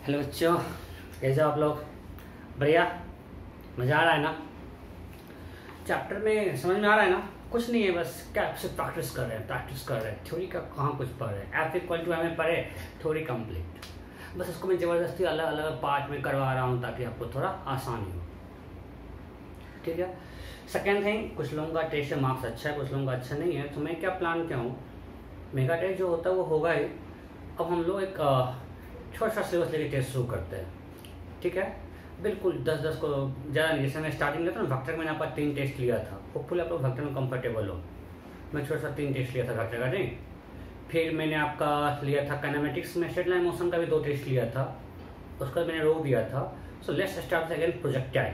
Hello बच्चों, कैसे हो आप लोग? बढ़िया, मज़ा आ रहा है ना? चैप्टर में समझ में आ रहा है ना? कुछ नहीं है, बस क्या सिर्फ प्रैक्टिस कर रहे हैं। थ्योरी का कहाँ कुछ पढ़ रहे हैं? F=m पढ़े, थ्योरी कंप्लीट। बस इसको मैं ज़बरदस्ती अलग अलग पार्ट में करवा रहा हूँ ताकि आपको थोड़ा आसानी हो। ठीक है। सेकेंड थिंग, कुछ लोगों का टेस्ट मार्क्स अच्छा है, कुछ लोगों का अच्छा नहीं है। तो मैं क्या प्लान किया हूँ, मेगा टेस्ट जो होता है वो होगा ही। अब हम लोग एक छोटा सा सिलेबस लेके टेस्ट शुरू करते हैं। ठीक है, बिल्कुल 10-10 को ज़्यादा नहीं। जैसे मैं स्टार्टिंग में था ना, वेक्टर मैंने आपका 3 टेस्ट लिया था। होपफुली आप लोग वेक्टर में कंफर्टेबल हो। मैं छोटा सा 3 टेस्ट लिया था वेक्टर का, नहीं। फिर मैंने आपका लिया था काइनेमेटिक्स में, स्ट्रेट लाइन मोशन का भी 2 टेस्ट लिया था, उसका मैंने रोक दिया था। So let's start again projectile.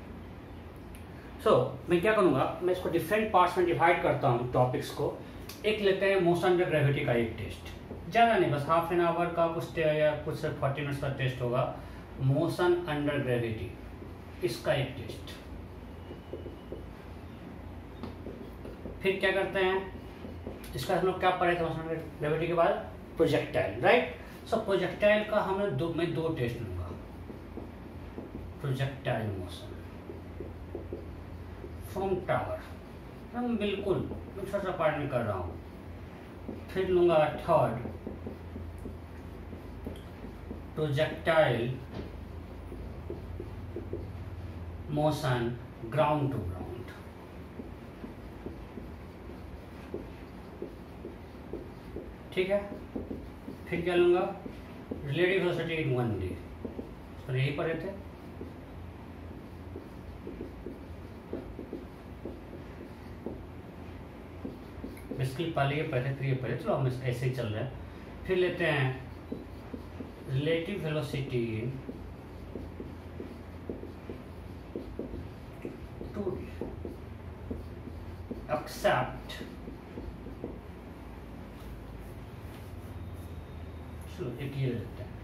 So मैं क्या करूँगा, मैं इसको डिफरेंट पार्ट्स में डिवाइड करता हूँ टॉपिक्स को। एक लेते हैं मोशन अंडर ग्रेविटी का एक टेस्ट, ज़्यादा नहीं, बस हाफ एन आवर का कुछ या कुछ 40 मिनट्स का टेस्ट होगा। मोशन अंडर ग्रेविटी, इसका एक टेस्ट। फिर क्या करते हैं, इसका हम लोग क्या पढ़े थे मोशन अंडर ग्रेविटी के बाद? Projectile, right. सो प्रोजेक्टाइल का मैं दो टेस्ट लूंगा। प्रोजेक्टाइल मोशन फ्रॉम टावर, हम बिल्कुल छोटा सा पार्ट में कर रहा हूँ। फिर लूंगा third, projectile motion ground to ground. ठीक है। फिर क्या लूंगा, रिलेटिव वेलोसिटी इन 1D, पर यही पढ़े थे। बेसिकली पहले ये पढ़े, फिर ये पढ़े, चलो हम ऐसे ही चल रहे हैं। फिर लेते हैं रिलेटिव वेलोसिटी इन 2D एक्सेप्ट, चलो एक ये लेते हैं।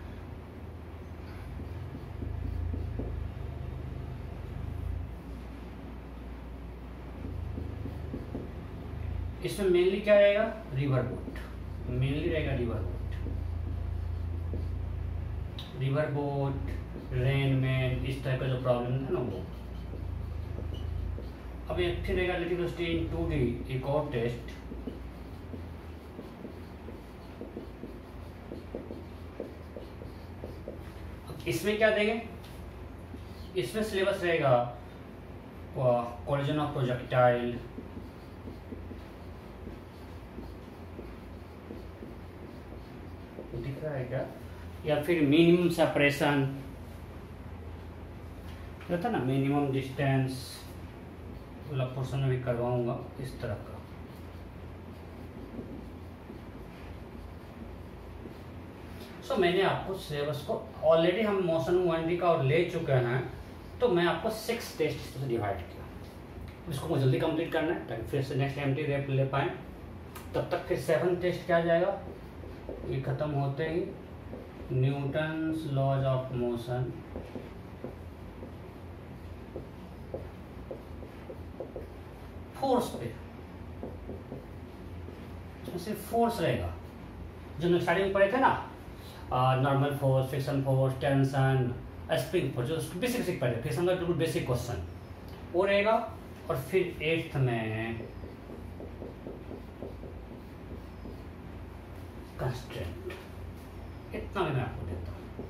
इसमें मेनली क्या रहेगा, रिवर बोट, मेनली रहेगा रिवर बोट, रेन में इस तरह का जो प्रॉब्लम है ना वो। अब एक फिर रहेगा रिलेटिव वेलोसिटी इन 2D, एक और टेस्ट। इसमें क्या देंगे, इसमें सिलेबस रहेगा कोलिजन ऑफ प्रोजेक्टाइल, दिख रहा है क्या, या फिर मिनिमम सेपरेशन रहता ना, मिनिमम डिस्टेंस वाला पोर्शन में भी करवाऊंगा इस तरह का। सो मैंने आपको सिलेबस को ऑलरेडी हम मोशन 1D का और ले चुके हैं, तो मैं आपको 6 टेस्ट से डिवाइड किया। इसको मुझे जल्दी कंप्लीट करना है ताकि फिर से नेक्स्ट एमटी रेप ले पाएँ। तब तक फिर 7 टेस्ट क्या जाएगा, ये खत्म होते ही Newton's laws of motion, force पे, इसमें सिर्फ फोर्स रहेगा जो हम स्टार्टिंग में पढ़े थे ना, normal force, friction force, tension, spring force, जो बेसिक पढ़े। फिर समझा बिल्कुल बेसिक क्वेश्चन वो रहेगा। और फिर 8th में कंस्ट्रेंट, इतना भी मैं आपको देता हूँ,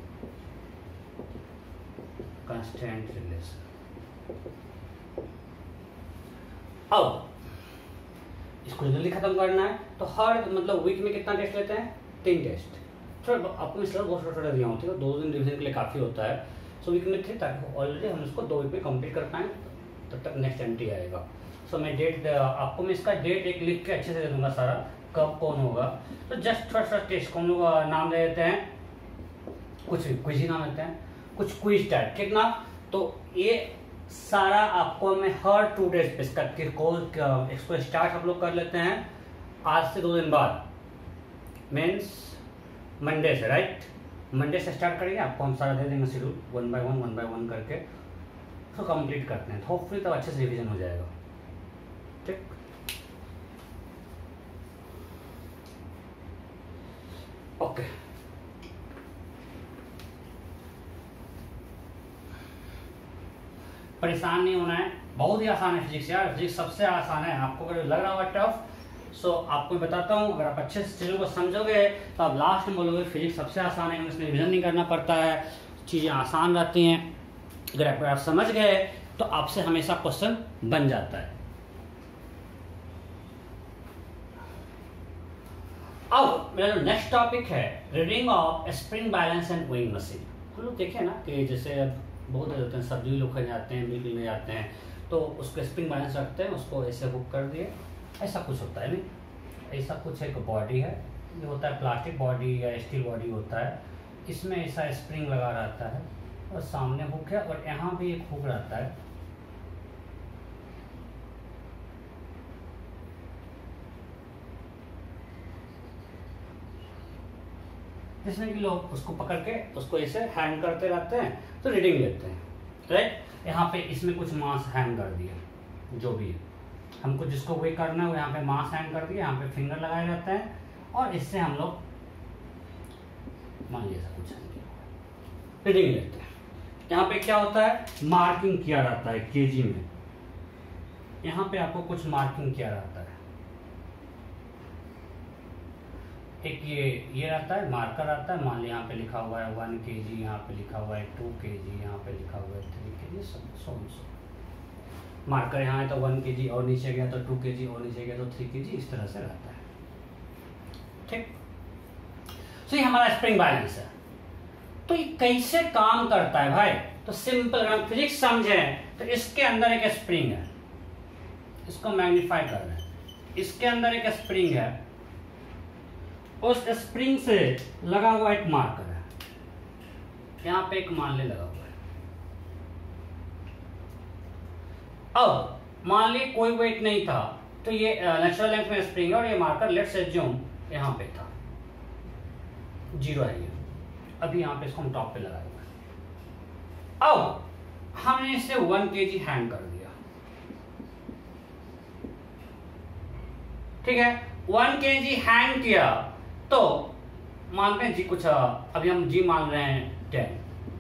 कंस्ट्रेंट रिलेशन। अब इसको जल्दी खत्म करना है तो हर मतलब वीक में कितना टेस्ट लेते हैं, 3 टेस्ट। थोड़ा आपको मैं सिलेबस बहुत छोटा दिया हूँ, ठीक है, 2 दिन रिविजन के लिए काफ़ी होता है। सो वीक में थे ताकि ऑलरेडी हम इसको 2 वीक में कंप्लीट कर पाएँ, तब तक नेक्स्ट एमटी आएगा। सो मैं डेट आपको मैं इसका डेट एक लिख के अच्छे से दे दूंगा सारा, कब कौन होगा। तो जस्ट थोड़ा सा टेस्ट को हम लोग नाम दे देते हैं, कुछ क्विज ही नाम देते हैं, कुछ क्विज टाइप, ठीक ना। तो ये सारा आपको मैं हर 2 डेज पे इसको स्टार्ट हम लोग कर लेते हैं आज से 2 दिन बाद, मीन्स मंडे से, राइट। मंडे से स्टार्ट करेंगे, आपको हम सारा दे देंगे शेड्यूल 1 by 1 करके, तो कंप्लीट करते हैं। तो होपफुली तब अच्छे से रिविजन हो जाएगा, ठीक। ओके, परेशान नहीं होना है, बहुत ही आसान है फिजिक्स यार, फिजिक्स सबसे आसान है। आपको अगर लग रहा होगा टफ, सो आपको बताता हूँ, अगर आप अच्छे से चीज़ों को समझोगे तो आप लास्ट में बोलोगे फिजिक्स सबसे आसान है, इसमें रिविजन नहीं करना पड़ता है, चीज़ें आसान रहती हैं। अगर आप समझ गए तो आपसे हमेशा क्वेश्चन बन जाता है। अब मेरा जो नेक्स्ट टॉपिक है reading of spring balance and weighing machine. हम लोग देखें ना कि जैसे अब बहुत होते हैं, सब्जी लोग खरीद जाते हैं, बिल्कुल में जाते हैं, तो उसको स्प्रिंग बैलेंस रखते हैं, उसको ऐसे हुक कर दिए, ऐसा कुछ होता है नहीं, ऐसा कुछ एक बॉडी है, ये होता है प्लास्टिक बॉडी या स्टील बॉडी होता है, इसमें ऐसा स्प्रिंग लगा रहता है और सामने हुक है और यहाँ भी एक हुक रहता है। जिसमें कि लोग उसको पकड़ के उसको ऐसे हैंग करते रहते हैं तो रीडिंग लेते हैं, राइट। यहाँ पे इसमें कुछ मास हैंग कर दिया, जो भी है हमको जिसको वे करना है वो यहाँ पे मास हैंग कर दिया, यहाँ पे फिंगर लगाए रहते हैं और इससे हम लोग मान लीजिए कुछ रीडिंग लेते हैं। यहाँ पे क्या होता है, मार्किंग किया रहता है केजी में, यहाँ पे आपको कुछ मार्किंग किया रहता है, एक ये रहता है मार्कर आता है, मान लीजिए यहाँ पे लिखा हुआ है 1 kg, यहाँ पे लिखा हुआ है 2 kg, यहाँ पे लिखा हुआ है 3 kg, सो मार्कर यहाँ है तो 1 kg और नीचे गया तो 2 kg और नीचे गया तो 3 kg, इस तरह से रहता है, ठीक। तो ये हमारा स्प्रिंग बैलेंस है। तो ये कैसे काम करता है भाई, तो सिंपल, अगर हम फिजिक्स समझे तो इसके अंदर एक स्प्रिंग है, इसको मैग्नीफाई कर रहे हैं, इसके अंदर एक स्प्रिंग है, उस स्प्रिंग से लगा हुआ एक मार्कर है, यहाँ पे एक मान ले लगा हुआ है। अब मान ली कोई वेट नहीं था तो ये नेचुरल लेंथ में स्प्रिंग है और ये मार्कर लेट्स एज्यूम यहाँ पे था, 0 है ये, अभी यहाँ पे इसको हम टॉप पे लगाए हुए हैं। अब हमने इसे 1 kg हैंग कर दिया, ठीक है, 1 kg हैंग किया तो मानते हैं जी कुछ, अभी हम जी मान रहे हैं 10,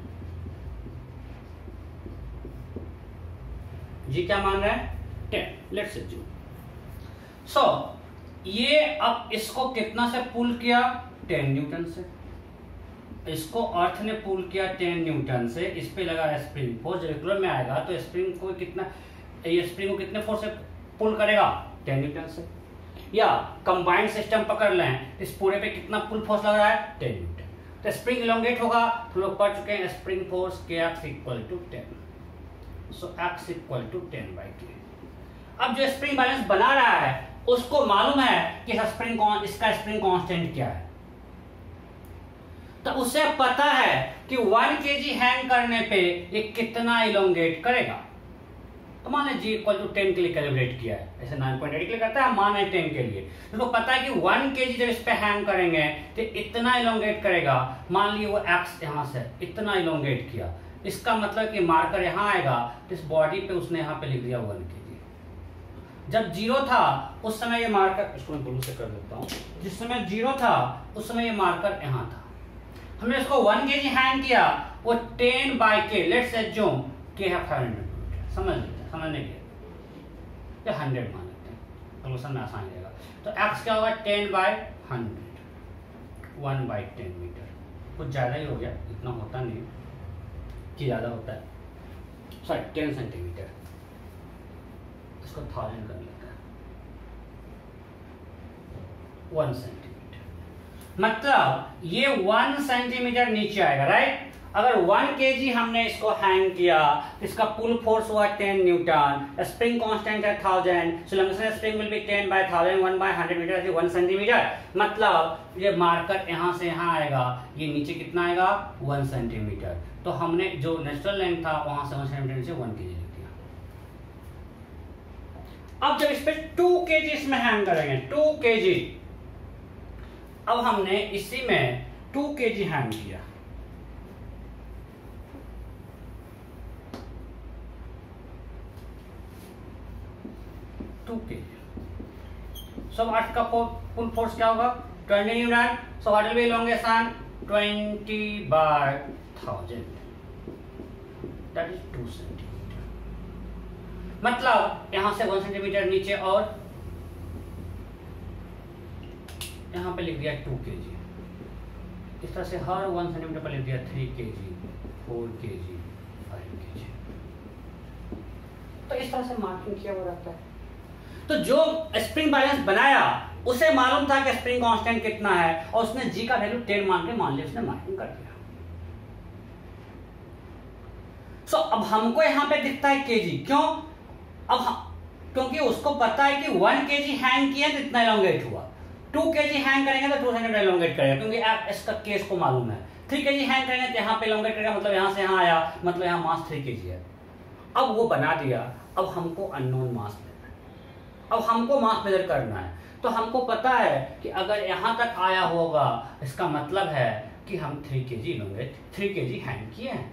जी क्या मान रहे हैं 10, लेट्स एज्यूम। सो ये अब इसको कितना से पुल किया, 10 न्यूटन से, इसको अर्थ ने पुल किया 10 न्यूटन से, इस पे लगा स्प्रिंग फोर्स, रेगुलर में आएगा तो स्प्रिंग को कितना, ये स्प्रिंग को कितने फोर्स से पुल करेगा, 10 न्यूटन से, या कंबाइंड सिस्टम पकड़ लें, इस पूरे पे कितना पुल फोर्स लग रहा है, 10 न्यूटन, तो स्प्रिंग इलोंगेट होगा, तो लोग पढ़ चुके हैं spring force Kx equal to 10, so x equal to 10/K। अब जो स्प्रिंग बैलेंस बना रहा है उसको मालूम है कि इसका स्प्रिंग कांस्टेंट क्या है, तो उसे पता है कि 1 kg हैंग करने पे ये कितना इलोंगेट करेगा। तो मान लीजिए जी इक्वल टू 10 के लिए कैलिब्रेट किया है, ऐसे 9.8 के लिए करता है, मान है 10 के लिए, तो पता है कि 1 kg जब इस पे हैंग करेंगे तो इतना इलोंगेट करेगा। मान लीजिए वो x यहाँ से इतना इलोंगेट किया, इसका मतलब कि मार्कर यहाँ आएगा तो इस बॉडी पे उसने यहाँ पे लिख दिया 1 kg। जब 0 था उस समय ये मार्कर, इसको मैं ब्लू से कर देता हूँ, जिस समय 0 था उस समय ये मार्कर यहाँ था, हमने इसको 1 kg हैंग किया, वो 10/K, लेट्स एज्यूम K है 500 मीटर, समझ लेते हैं, समझने के लिए 100 मान लेते हैं, सोल्यूशन में आसान रहेगा। तो x क्या होगा 10/100, 1/10 मीटर, कुछ ज़्यादा ही हो गया, इतना होता नहीं कि ज़्यादा होता है, सॉरी 10 सेंटीमीटर, इसको 1000 कर लेते हैं, 1 सेंटीमीटर, मतलब ये 1 सेंटीमीटर नीचे आएगा, राइट। अगर 1 kg हमने इसको हैंग किया, इसका पुल फोर्स हुआ 10 न्यूटन, स्प्रिंग कांस्टेंट है 1000, सो लंबसम spring will be 10/1000, 1/100 metre, 1 centimetre, मतलब ये मार्कर यहाँ से यहाँ आएगा, ये नीचे कितना आएगा 1 सेंटीमीटर। तो हमने जो नेचुरल लेंथ था वहां से 1 सेंटीमीटर से 1 kg लिख दिया। अब जब इस पे 2 kg इसमें हैंग करेंगे, 2 kg, अब हमने इसी में 2 kg हैंग किया, सब 8 का फुल फोर्स क्या होगा 20 newton, so what will be elongation 20/1000, that is 2 centimetre. मतलब यहां से 1 सेंटीमीटर नीचे और यहां पे लिख दिया 2 kg। इस तरह से हर 1 सेंटीमीटर पर लिख दिया 3 kg, 4 kg, 5 kg। तो इस तरह से मार्किंग किया हुआ रहता है। तो जो स्प्रिंग बैलेंस बनाया उसे मालूम था कि स्प्रिंग कांस्टेंट कितना है और उसने जी का वैल्यू 10 मान लिया, उसने मार्किंग कर दिया। सो अब हमको यहां पे दिखता है केजी, क्यों? क्योंकि उसको पता है कि 1 kg हैंग किया तो इतना एलोंगेट हुआ, 2 kg हैंग करेंगे तो 2 सेंटीमीटर एलोंगेट करेगा, क्योंकि आप इसका केस को मालूम है। 3 kg हैंग करेंगे तो यहाँ पे एलोंगेट करेगा, मतलब यहाँ से यहाँ आया, मतलब यहाँ मास 3 kg है। अब वो बना दिया, अब हमको अननोन मास लेना है, अब हमको मास मेजर करना है। तो हमको पता है कि अगर यहाँ तक आया होगा इसका मतलब है कि हम 3 kg हैंग किए हैं।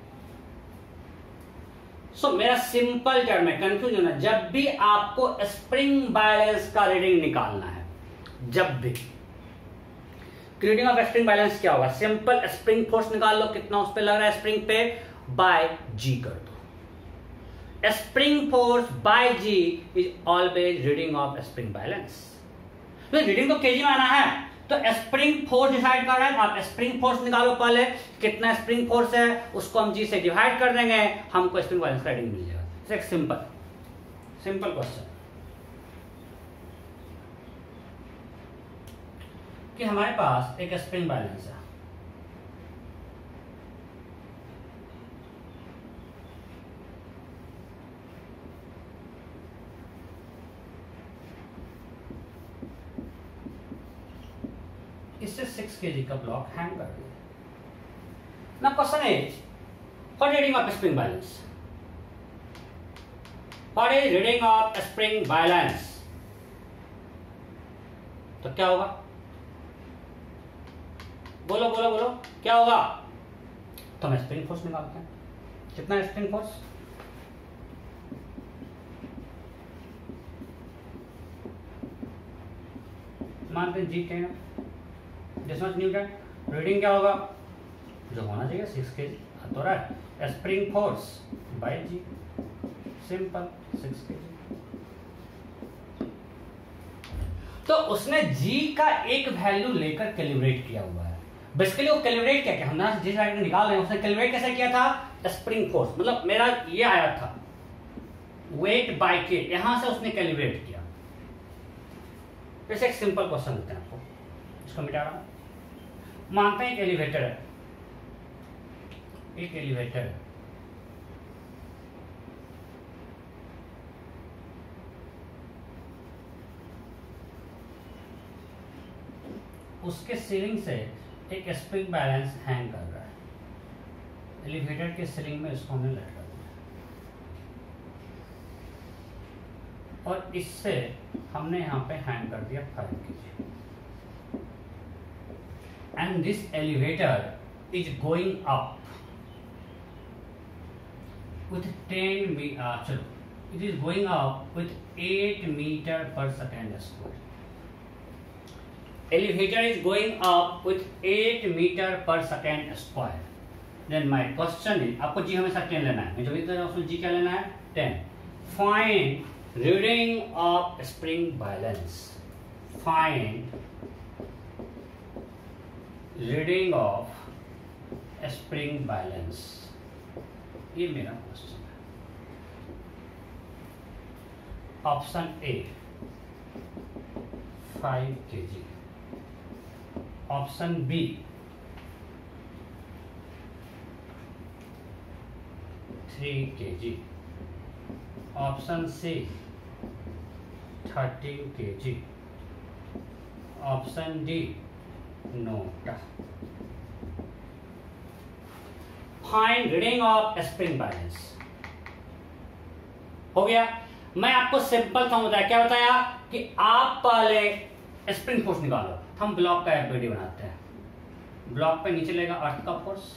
सो मेरा सिंपल टर्म है, कंफ्यूज होना, जब भी आपको स्प्रिंग बैलेंस का रीडिंग निकालना है, जब भी रीडिंग ऑफ स्प्रिंग बैलेंस क्या होगा, सिंपल स्प्रिंग फोर्स निकाल लो, कितना उस पे लग रहा है स्प्रिंग पे, बाय जी कर दो। Spring force by g is always reading of spring balance. तो रीडिंग तो केजी में आना है, तो स्प्रिंग फोर्स डिसाइड कर रहा है, आप स्प्रिंग फोर्स निकालो, पहले कितना स्प्रिंग फोर्स है उसको हम जी से डिवाइड कर देंगे, हमको स्प्रिंग बैलेंस का रीडिंग मिल जाएगा। एक सिंपल क्वेश्चन कि हमारे पास एक स्प्रिंग बैलेंस है, इससे 6 kg का ब्लॉक हैंग कर दिया। Now question is what reading of spring balance, what is reading of spring balance. तो क्या होगा, बोलो क्या होगा? तो हम स्प्रिंग फोर्स निकालते हैं, कितना स्प्रिंग फोर्स, मानते हैं जी 10 डिस्टेंस न्यूटन। रीडिंग क्या होगा, जो होना चाहिए 6 kg, तो रहा spring force by g, simple 6 kg। तो उसने जी का एक वैल्यू लेकर कैलिब्रेट किया हुआ है। बेसिकली वो कैलिब्रेट क्या, हमने जिस साइड में निकाल रहे हैं उसने कैलिब्रेट कैसे किया था, स्प्रिंग फोर्स, मतलब मेरा ये आया था वेट बाय के, यहां से उसने कैलिब्रेट किया। जैसे एक सिंपल क्वेश्चन देते हैं आपको, इसको मिटा रहा हूं। मानते हैं एक एलिवेटर है, उसके सीलिंग से एक स्प्रिंग बैलेंस हैंग कर रहा है, एलिवेटर के सीलिंग में इसको हमने लटका दिया और इससे हमने यहाँ पे हैंग कर दिया 5 kg, and this elevator is going up with 10 chalo, it is going up with 8 meter per second square. Elevator is going up with 8 meter per second square. Then my question is, आपको जी हमेशा 10 लेना है, मैं जो भी कर रहा हूँ उसमें जी क्या लेना है 10. Find reading of spring balance. Find reading of spring balance, ये मेरा क्वेश्चन है। Option A 5 kg, option B 3 kg, option C 13 kg, option D none. Find reading of spring balance हो गया। मैं आपको सिंपल सा बताया, क्या बताया कि आप पहले स्प्रिंग फोर्स निकालो। हम ब्लॉक का एफबीडी बनाते हैं, ब्लॉक पे नीचे लेगा अर्थ का फोर्स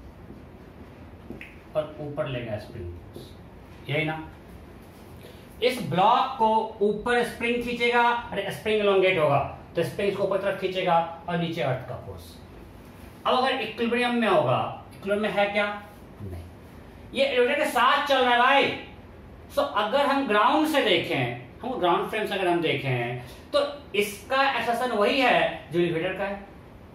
और ऊपर लेगा स्प्रिंग फोर्स, यही ना। इस ब्लॉक को ऊपर स्प्रिंग खींचेगा, अरे स्प्रिंग एलोंगेट होगा तो स्प्रिंग को ऊपर तरफ खींचेगा और नीचे अर्थ का फोर्स। अब अगर इक्विलिब्रियम में होगा, इक्विलिब्रियम में है क्या, नहीं, ये एलिवेटर के साथ चल रहा है भाई, सो अगर हम ग्राउंड से देखें, हम ग्राउंड फ्रेम से अगर हम देखें तो इसका एक्सेलेरेशन वही है जो एलिवेटर का है,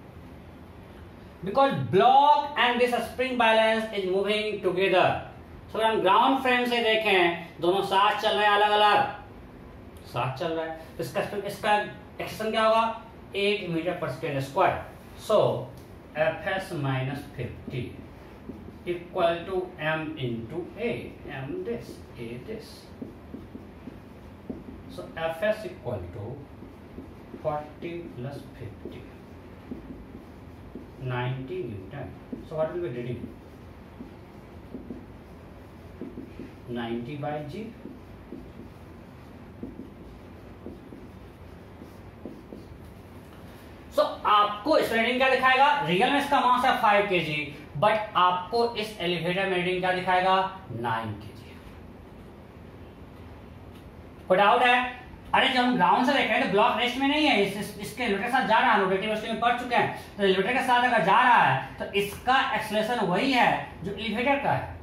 because block and this spring balance is moving together. So अगर हम ग्राउंड फ्रेम से देखें दोनों साथ चल रहे हैं, अलग अलग साथ चल रहा है, तो इसका एक्सेलेरेशन क्या होगा 8 metre per second square. So Fs minus 50 equal to m into a, m this, a this. So Fs equal to 40 plus 50, 90 Newton. So what will be reading? 90 by G. So, आपको इस reading क्या दिखाएगा, real में इसका मास है 5 kg, but आपको इस elevator में रीडिंग क्या दिखाएगा 9 kg। कोई डाउट है? अरे जब हम ग्राउंड से देख रहे हैं तो ब्लॉक रेस्ट में नहीं है, इसके एलिवेटर के साथ जा रहा है, रोटेटिव वेलोसिटी में पढ़ चुके हैं, तो एलिवेटर के साथ अगर जा रहा है तो इसका एक्सेलरेशन वही है जो एलिवेटर का है,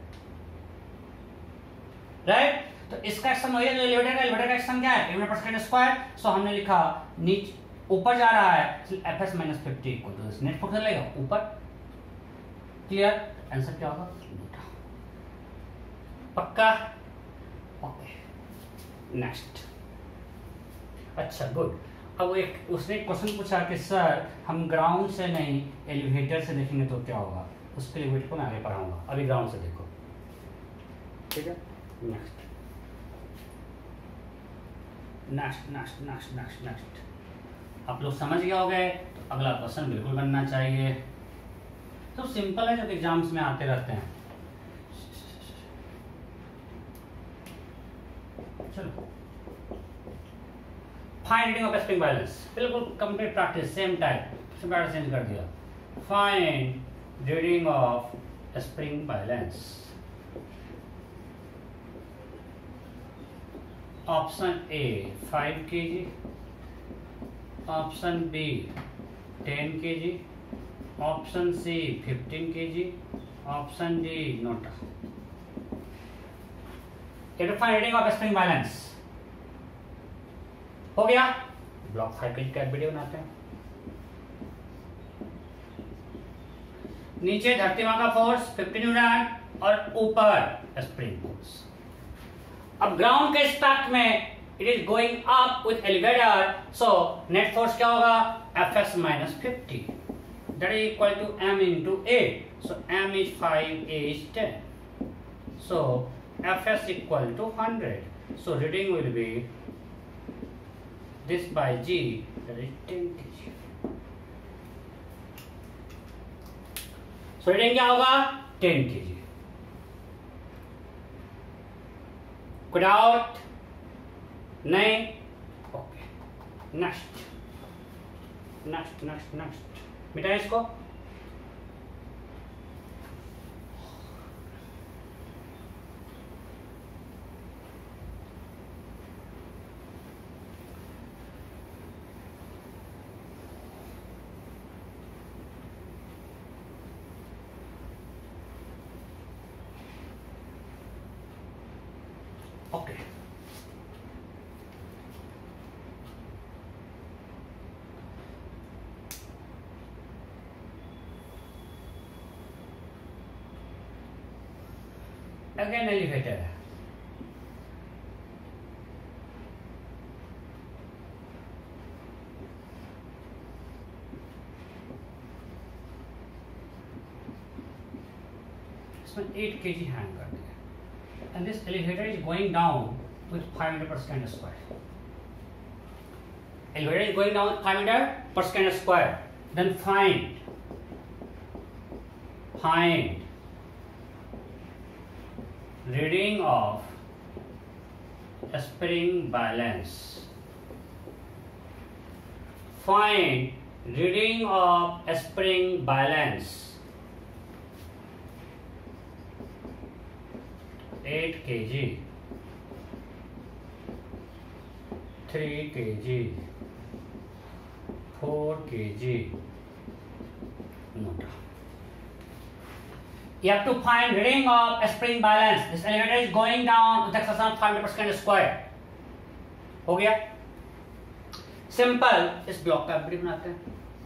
राइट? तो इसका एक्सेलरेशन वही है जो एलिवेटर का एक्सेलरेशन क्या है 8 मीटर पर सेकंड स्क्वायर। सो हमने लिखा नीचे ऊपर जा रहा है Fs minus 50 equal to net force लगेगा ऊपर। क्लियर? आंसर क्या होगा पक्का? Okay next. अच्छा गुड। अब एक उसने क्वेश्चन पूछा कि सर हम ग्राउंड से नहीं एलिवेटर से देखेंगे तो क्या होगा, उसके एलिवेटर को मैं आगे पढ़ाऊंगा, अभी ग्राउंड से देखो, ठीक है? Next next next next next next. आप लोग समझ गए होंगे, तो अगला क्वेश्चन बिल्कुल बनना चाहिए। तो सिंपल है जो एग्जाम्स में आते रहते हैं। चलो find reading of spring balance, बिल्कुल complete practice, same type, pattern change कर दिया। Find reading of spring balance. Option A 5 kg, option B 10 kg, option C 15 kg, option D none. Find reading of spring balance हो गया। Block 5 kg का video बनाते हैं। नीचे धरती मां का फोर्स 50 न्यूटन और ऊपर स्प्रिंग फोर्स। अब ग्राउंड के स्टार्ट में it is going up with elevator, so net force क्या होगा Fs minus 50, that is equal to m into a, so m is 5, a is 10, so Fs equal to 100, so reading will be this by G, that is 10 kg. So reading क्या होगा 10 kg. Could out नहीं? Okay next next next next मिटाएं इसको। Okay again elevator है। इसमें 8 kg hang कर दिया, and this elevator is going down with 5 meter per second square. Elevator is going down with 5 meter per second square. Then find reading of spring balance. Find reading of spring balance. 8 kg, 3 kg, 4 kg. None You have to find reading of a spring balance. This elevator is going down with acceleration 5 meters per second square. हो गया simple. इस block का FBD बनाते हैं.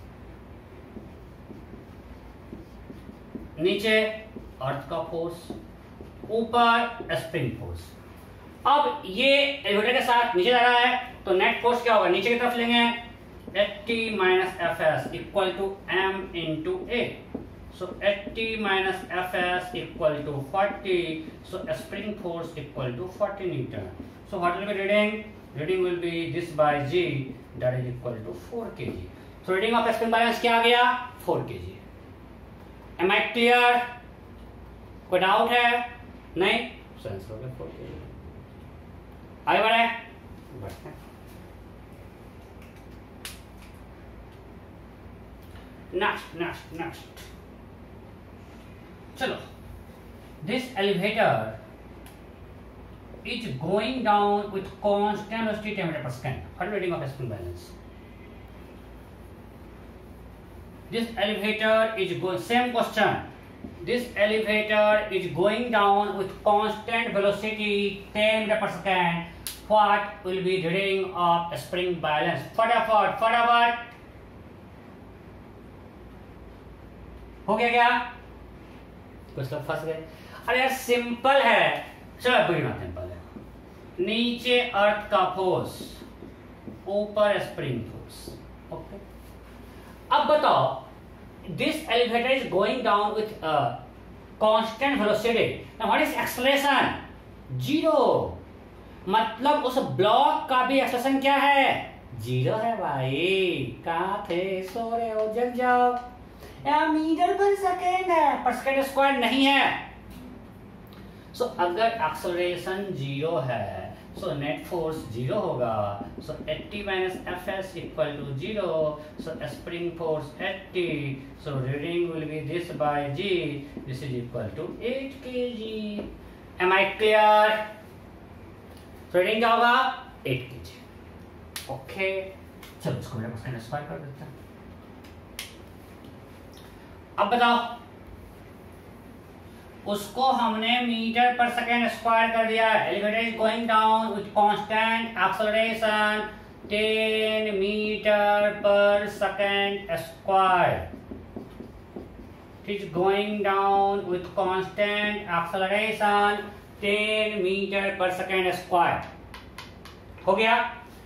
नीचे अर्थ का force, ऊपर spring force. अब ये एलिवेटर के साथ नीचे जा रहा है तो नेट फोर्स क्या होगा? नीचे की तरफ लेंगे Ft minus Fs equal to m into A. So Ft minus Fs equal to 40. So spring force equal to 40 Newton. So what will be reading? Reading will be this by G, that is equal to 4 kg. So reading of spring balance क्या आ गया? 4 kg. Am I clear? कोई doubt है? नहीं? So answer हो गया 4 kg. आगे बढ़े? बढ़ते हैं. Next. चलो. This elevator is going down with constant velocity 10 meters per second. What reading of spring balance? This elevator is going. Same question. This elevator is going down with constant velocity 10 meters per second. What will be the reading of spring balance? फटाफट. हो गया क्या? कुछ लोग फंस गए. अरे यार सिंपल है. चलो बड़ी बात सिंपल है. नीचे अर्थ का फोर्स, ऊपर स्प्रिंग फोर्स. ओके. अब बताओ, this elevator is going down with constant velocity. Now what is acceleration? 0. मतलब उस ब्लॉक का भी एक्सेलरेशन क्या है? 0 है भाई. कहां थे? सो रहे हो? जग जाओ. मीटर पर सेकेंड है, पर सेकेंड स्क्वायर नहीं है. सो अगर एक्सेलरेशन 0 है सो नेट फोर्स 0 होगा. So Ft minus Fs equal to 0. So spring force 80. So reading will be this by G. This is equal to 8 kg. Am I clear? Reading क्या होगा? 8 kg. Okay. चलो इसको मेरे second square कर देते हैं. अब बताओ, उसको हमने मीटर पर सेकेंड स्क्वायर कर दिया. Elevator is going down with constant acceleration 10 metre per second square. It is going down with constant acceleration 10 metre per second square. हो गया.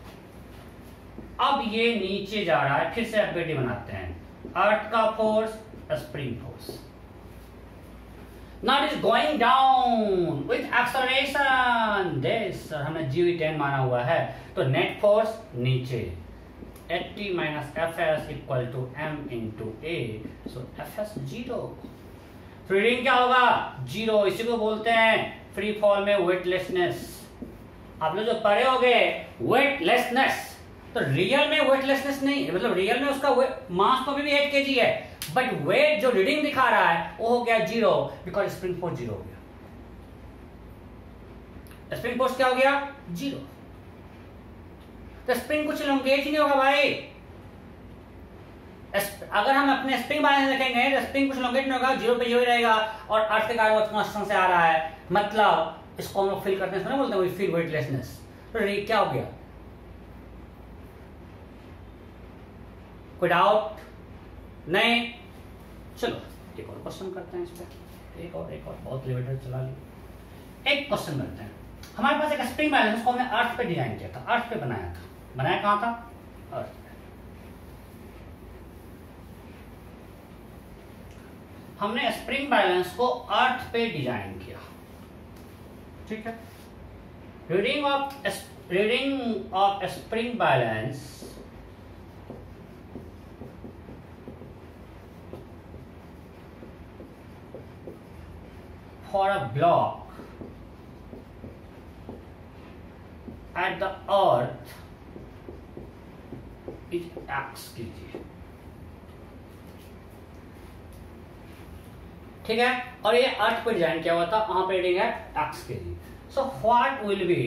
अब ये नीचे जा रहा है. फिर से एफबीडी बनाते हैं. अर्थ का force, spring force. Now it is going down with acceleration. This हमने G10 माना हुआ है. तो नेट फोर्स नीचे Ft minus Fs equal to m into A. So Fs 0. Reading क्या होगा? 0. इसी को बोलते हैं फ्री फॉल में वेटलेसनेस. आप लोग जो पढ़े होंगे वेटलेसनेस, तो रियल में वेटलेसनेस नहीं, मतलब रियल में उसका मास तो भी 8 kg है, बट वेट जो रीडिंग दिखा रहा है वो हो गया 0, बिकॉज स्प्रिंग फोर्स 0 हो गया. स्प्रिंग फोर्स क्या हो गया? 0. तो स्प्रिंग कुछ एलोंगेट ही नहीं होगा भाई. अगर हम अपने स्प्रिंग बैलेंस देखेंगे तो स्प्रिंग कुछ एलोंगेट नहीं होगा, 0 पे 0 ही रहेगा. और अर्थ के कारण कांस्टेंट से आ रहा है, मतलब इसको हम लोग फील करते हैं, बोलते हैं वी फील वेटलेसनेस. तो क्या हो गया? कोई डाउट नहीं? चलो एक और क्वेश्चन करते हैं इस पे. एक और बहुत एलिवेटर चला लिया. एक क्वेश्चन करते हैं. हमारे पास एक स्प्रिंग बैलेंस, उसको हमने अर्थ पे डिजाइन किया था, अर्थ पे बनाया था. बनाया कहां था? अर्थ पे. हमने स्प्रिंग बैलेंस को अर्थ पे डिजाइन किया. ठीक है. Reading of spring balance for a block at the earth is x kg. ठीक है. और ये अर्थ पे डिजाइन किया हुआ था, वहां पे रीडिंग है x kg. So what will be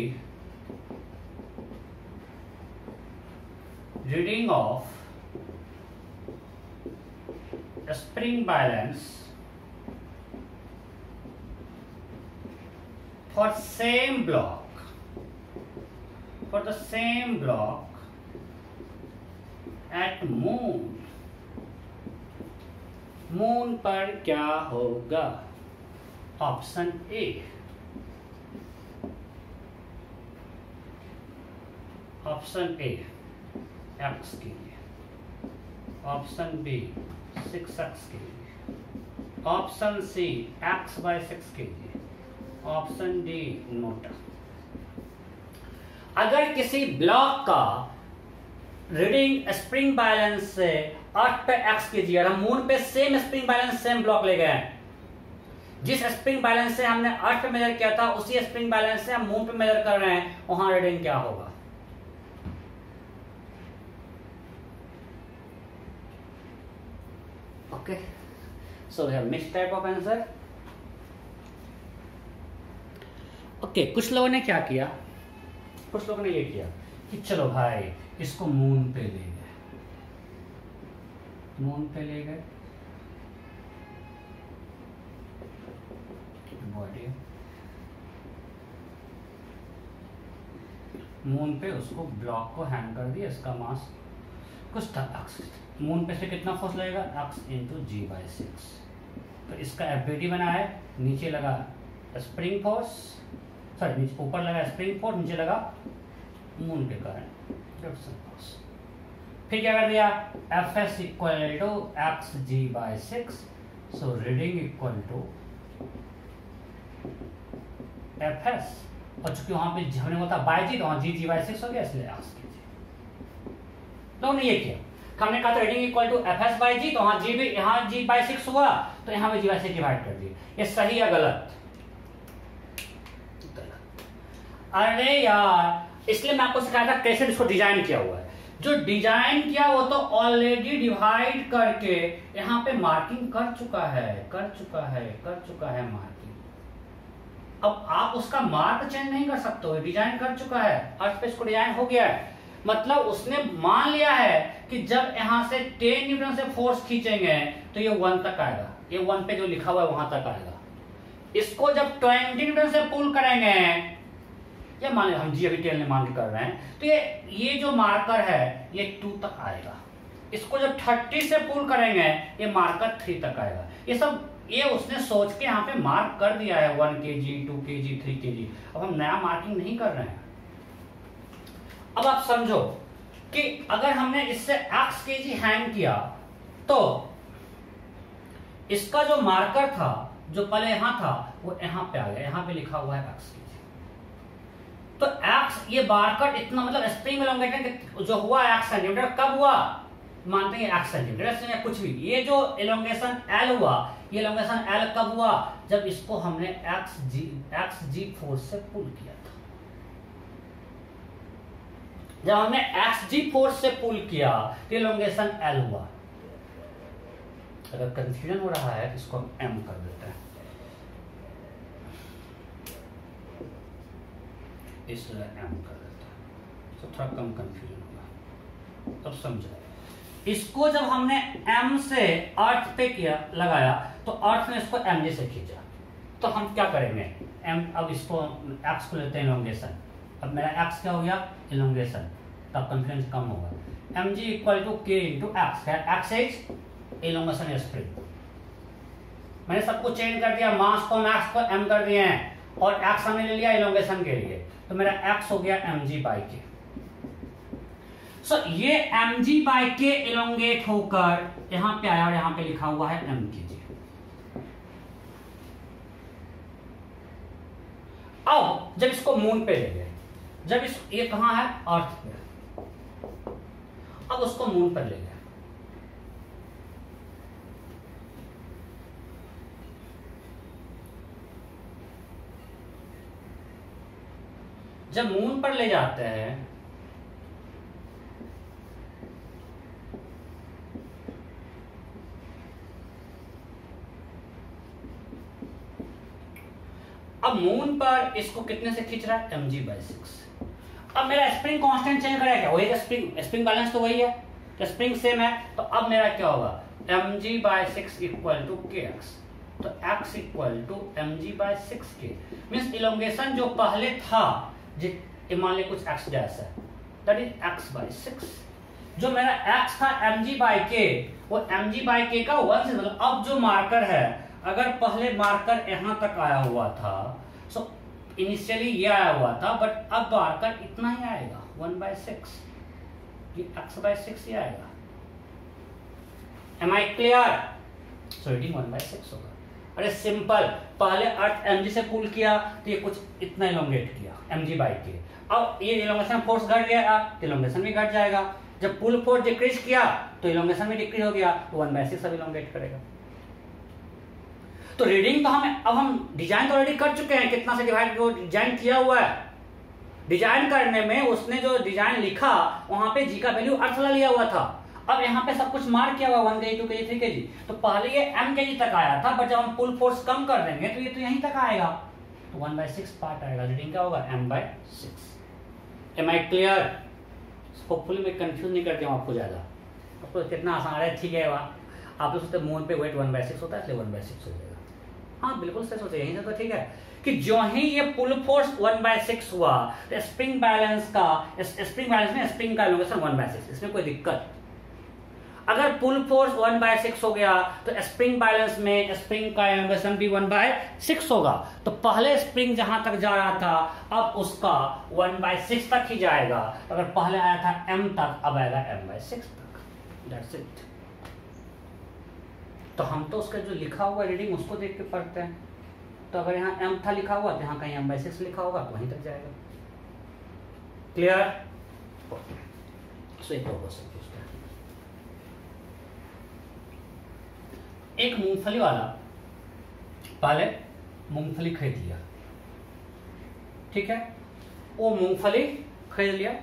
reading of spring balance for same block, for the same block at moon, moon पर क्या होगा? Option A, option A X के लिए, ऑप्शन बी 6x के लिए, ऑप्शन सी x/6 के लिए, option D note. अगर किसी ब्लॉक का रीडिंग स्प्रिंग बैलेंस से अर्थ पे x कीजिए और हम मून पे same spring balance same block ले गए, जिस स्प्रिंग बैलेंस से हमने अर्थ पे मेजर किया था उसी स्प्रिंग बैलेंस से हम मून पे मेजर कर रहे हैं, वहां रीडिंग क्या होगा? Okay, so we have mixed type of answer. Okay, कुछ लोगों ने क्या किया, कुछ लोगों ने ये किया कि चलो भाई इसको मून पे ले गए, मून पे ले गए, बॉडी मून पे उसको ब्लॉक को हैंग कर दिया, इसका मास कुछ था x, मून पे से कितना फोर्स लगेगा? x × g/6। तो इसका एफबीडी बना है, नीचे लगा स्प्रिंग फोर्स, सॉरी नीचे ऊपर लगा स्प्रिंग फोर्स, नीचे लगा मून के कारण रिडक्शन फोर्स। फिर क्या कर दिया? Fs = xg/6, सो रीडिंग इक्वल टू Fs, और चूंकि वहां पे हमने बोला बाय जी तो वहां g/6 हो गया, इसलिए x कीजिए। तो हमने ये किया, हमने कहा था रीडिंग इक्वल टू Fs/g, तो वहां g भी यहाँ g/6 हुआ, तो यहाँ पे g/6 डिवाइड कर दिए। ये सही या गलत? अरे यार, इसलिए मैं आपको सिखाया था कैसे इसको डिजाइन किया हुआ है। जो डिजाइन किया वो तो ऑलरेडी डिवाइड करके यहाँ पे मार्किंग कर चुका है मार्किंग। अब आप उसका मार्क चेंज नहीं कर सकते हो, डिजाइन कर चुका है, अर्थ पे इसको डिजाइन हो गया है। मतलब उसने मान लिया है कि जब यहां से 10 न्यूटन से फोर्स खींचेंगे तो ये 1 तक आएगा, ये 1 पे जो लिखा हुआ है वहां तक आएगा। इसको जब 20 न्यूटन से पुल करेंगे, या मान लो हम जी अभी टेल ने मान के कर रहे हैं, तो ये जो मार्कर है ये 2 तक आएगा। इसको जब 30 से पुल करेंगे ये मार्कर 3 तक आएगा। ये सब ये उसने सोच के यहाँ पे मार्क कर दिया है, 1 kg, 2 kg, 3 kg। अब हम नया मार्किंग नहीं कर रहे हैं। अब आप समझो कि अगर हमने इससे x kg हैंग किया तो इसका जो मार्कर था जो पहले यहां था वो यहां पे आ गया, यहां पे लिखा हुआ है x kg। तो x ये मार्कर इतना, मतलब स्प्रिंग एलोंगेशन जो हुआ x सेंटीमीटर, कब हुआ? मानते हैं x सेंटीमीटर या कुछ भी, ये जो एलोंगेशन l हुआ, ये एलोंगेशन l कब हुआ? जब इसको हमने xg फोर्स से पुल किया था। जब हमने xg फोर्स से पुल किया तो एलोंगेशन l हुआ। अगर कंफ्यूजन हो रहा है इसको हम m कर देते हैं, इसलिए m कर देते हैं तो थोड़ा कम कंफ्यूजन होगा। अब समझो, इसको जब हमने m से अर्थ पे किया लगाया तो अर्थ ने इसको mg से खींचा, तो हम क्या करेंगे? m, अब इसको x को लेते हैं एलोंगेशन, अब मेरा x क्या हो गया? एलोंगेशन, तब कॉन्फिडेंस कम होगा। mg = k × x, x is elongation spring. मैंने सबको चेंज कर दिया, मास को मैक्स को m कर दिए हैं, और x हमने ले लिया एलोंगेशन के लिए, तो मेरा x हो गया mg/k। सो ये mg/k एलोंगेट होकर यहां पे आया और यहां पे लिखा हुआ है m kg। अब जब इसको मून पे ले गए, जब ये कहां है? अर्थ पे, अब उसको मून पर ले गए, जब मून पर ले जाते हैं अब मून पर इसको कितने से खींच रहा है? mg/6। अब मेरा स्प्रिंग कांस्टेंट चेंज करेगा क्या? वही स्प्रिंग बैलेंस तो वही है, तो स्प्रिंग सेम है, तो अब मेरा क्या होगा? mg/6 = kx। तो x equal to mg/6k means elongation जो पहले था, मान ली कुछ x डैश है, दैट इज x/6। जो मेरा x था mg/k, वो mg/k का 1 से, मतलब अब जो मार्कर है, अगर पहले मार्कर यहां तक आया हुआ था, सो इनिशियली ये आया हुआ था, बट अब मार्कर इतना ही आएगा 1/6, ये x/6 ही आएगा। Am I clear? So reading 1/6 होगा। अरे सिंपल, पहले अर्थ mg से पुल किया तो ये कुछ इतना इलोंगेट किया mg/k, अब ये इलोंगेशन फोर्स घट गया तो इलोंगेशन भी घट जाएगा। जब पुल फोर्स डिक्रीज किया तो इलोंगेशन भी डिक्रीज हो गया, तो 1/6 अब इलोंगेट करेगा। तो रीडिंग तो हम डिजाइन तो ऑलरेडी कर चुके हैं, कितना से डिवाइड को डिजाइन किया हुआ है। डिजाइन करने में उसने जो डिजाइन लिखा वहां पे जी का वैल्यू अर्थ वाला लिया हुआ था, अब यहाँ पे सब कुछ मार्क किया हुआ 1 kg 2 kg 3 kg, तो पहले ये m kg तक आया था, बट जब हम पुल फोर्स कम कर देंगे तो ये तो यहीं तक आएगा, तो 1/6 पार्ट आएगा। रीडिंग क्या होगा m/6। Am I clear? Hopefully मैं कंफ्यूज नहीं करती हूँ आपको ज्यादा, आपको कितना आसान है। ठीक है, आप लोग सोचते मून पे वेट 1/6 होता है, इसलिए 1/6 हो जाएगा। हाँ बिल्कुल सही सोचे, यहीं से तो ठीक है कि जो ही ये पुल फोर्स 1/6 हुआ तो स्प्रिंग बैलेंस में स्प्रिंग का इलोंगेशन 1/6, इसमें कोई दिक्कत। अगर पुल फोर्स 1/6 हो गया तो स्प्रिंग बैलेंस में स्प्रिंग का इलोंगेशन भी 1/6 होगा। तो पहले स्प्रिंग जहां तक जा रहा था अब उसका 1/6 तक ही जाएगा। अगर पहले आया था m तक, अब आएगा m/6 तक। That's it. तो हम तो उसका जो लिखा हुआ रीडिंग उसको देख के पढ़ते हैं, तो अगर यहाँ m था लिखा हुआ तो यहाँ कहीं m/6 लिखा होगा तो वहीं तक जाएगा। क्लियर? सो एक और क्वेश्चन पूछते हैं। एक मूंगफली वाला पहले मूंगफली खरीद लिया, ठीक है, वो मूंगफली खरीद लिया।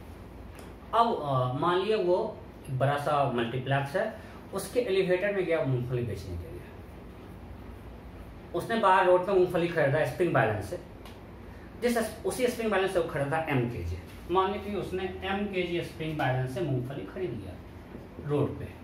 अब मान लिया वो बड़ा सा मल्टीप्लेक्स है, उसके एलिवेटर में गया मूंगफली बेचने के लिए। उसने बाहर रोड पे मूंगफली खरीदा स्प्रिंग बैलेंस से, उसी स्प्रिंग बैलेंस से वो खरीदा m kg। मान लीजिए कि उसने m kg स्प्रिंग बैलेंस से मूंगफली खरीद लिया रोड पे।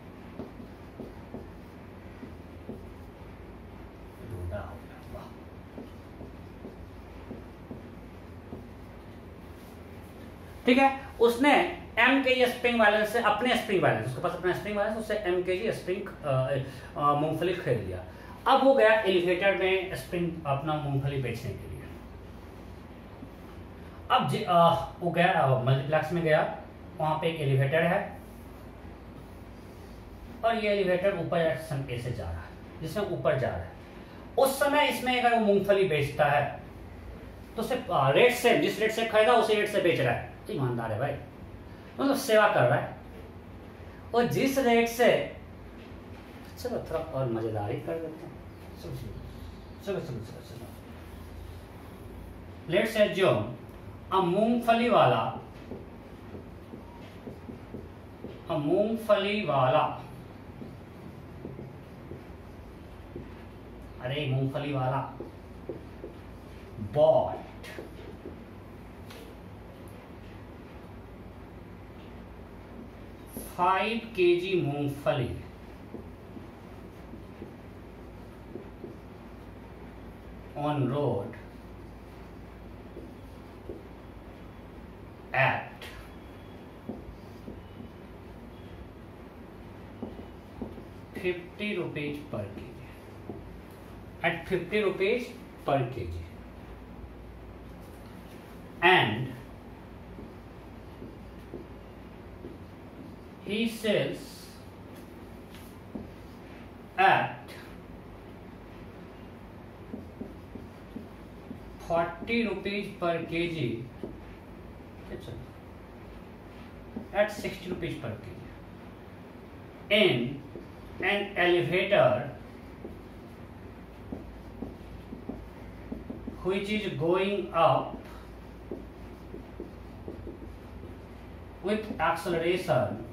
ठीक है, उसने m kg स्प्रिंग बैलेंस से अपने स्प्रिंग बैलेंस, उसके पास अपना स्प्रिंग बैलेंस, उससे m kg स्प्रिंग मूंगफली खरीद लिया। अब वो गया एलिवेटर में स्प्रिंग अपना मूंगफली बेचने के लिए। अब वो गया मल्टीप्लेक्स में गया, वहां पे एक एलिवेटर है और ये एलिवेटर ऊपर डायरेक्शन ए से जा रहा है, जिसमें ऊपर जा रहा है। उस समय इसमें अगर वो मूंगफली बेचता है तो सिर्फ रेट से, जिस रेट से खरीदा उसी रेट से बेच रहा है, तो ईमानदार है भाई, मतलब सेवा कर रहा है। और जिस रेट से, चलो थोड़ा और मजेदारी कर देते हैं, लेट्स एज्यूम अ मूंगफली वाला अरे मूंगफली वाला bought फाइव kg मूंगफली on road at ₹50 per kg. At ₹50 per kg, and he sells at ₹40 per kg, at ₹60 per kg in an elevator which is going up with acceleration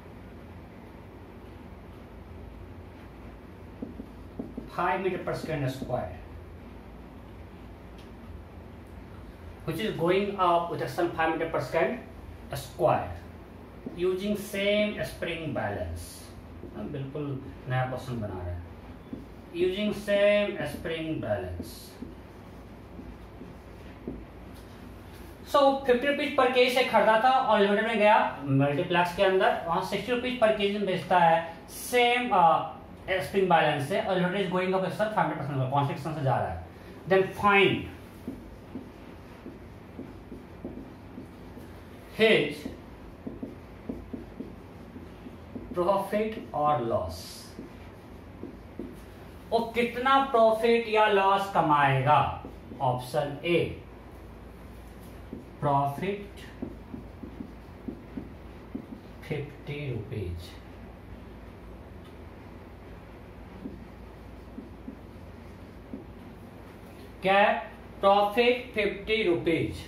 (5 meters per second square), which is going up with acceleration 5 meters per second square using same spring balance। हम बिल्कुल नया question बना रहे हैं। using same spring balance. So 50 rupees पर kg से खरीदा था और लिमिटेड में गया मल्टीप्लेक्स के अंदर, वहां 60 रुपीज पर केजी में बेचता है सेम स्प्रिंग बैलेंस से, और limited is going up sir 500% constitution से जा रहा है. देन फाइंड हिज प्रॉफिट और लॉस. वो कितना प्रॉफिट या लॉस कमाएगा. Option A profit 50 rupees. क्या profit 50 rupees.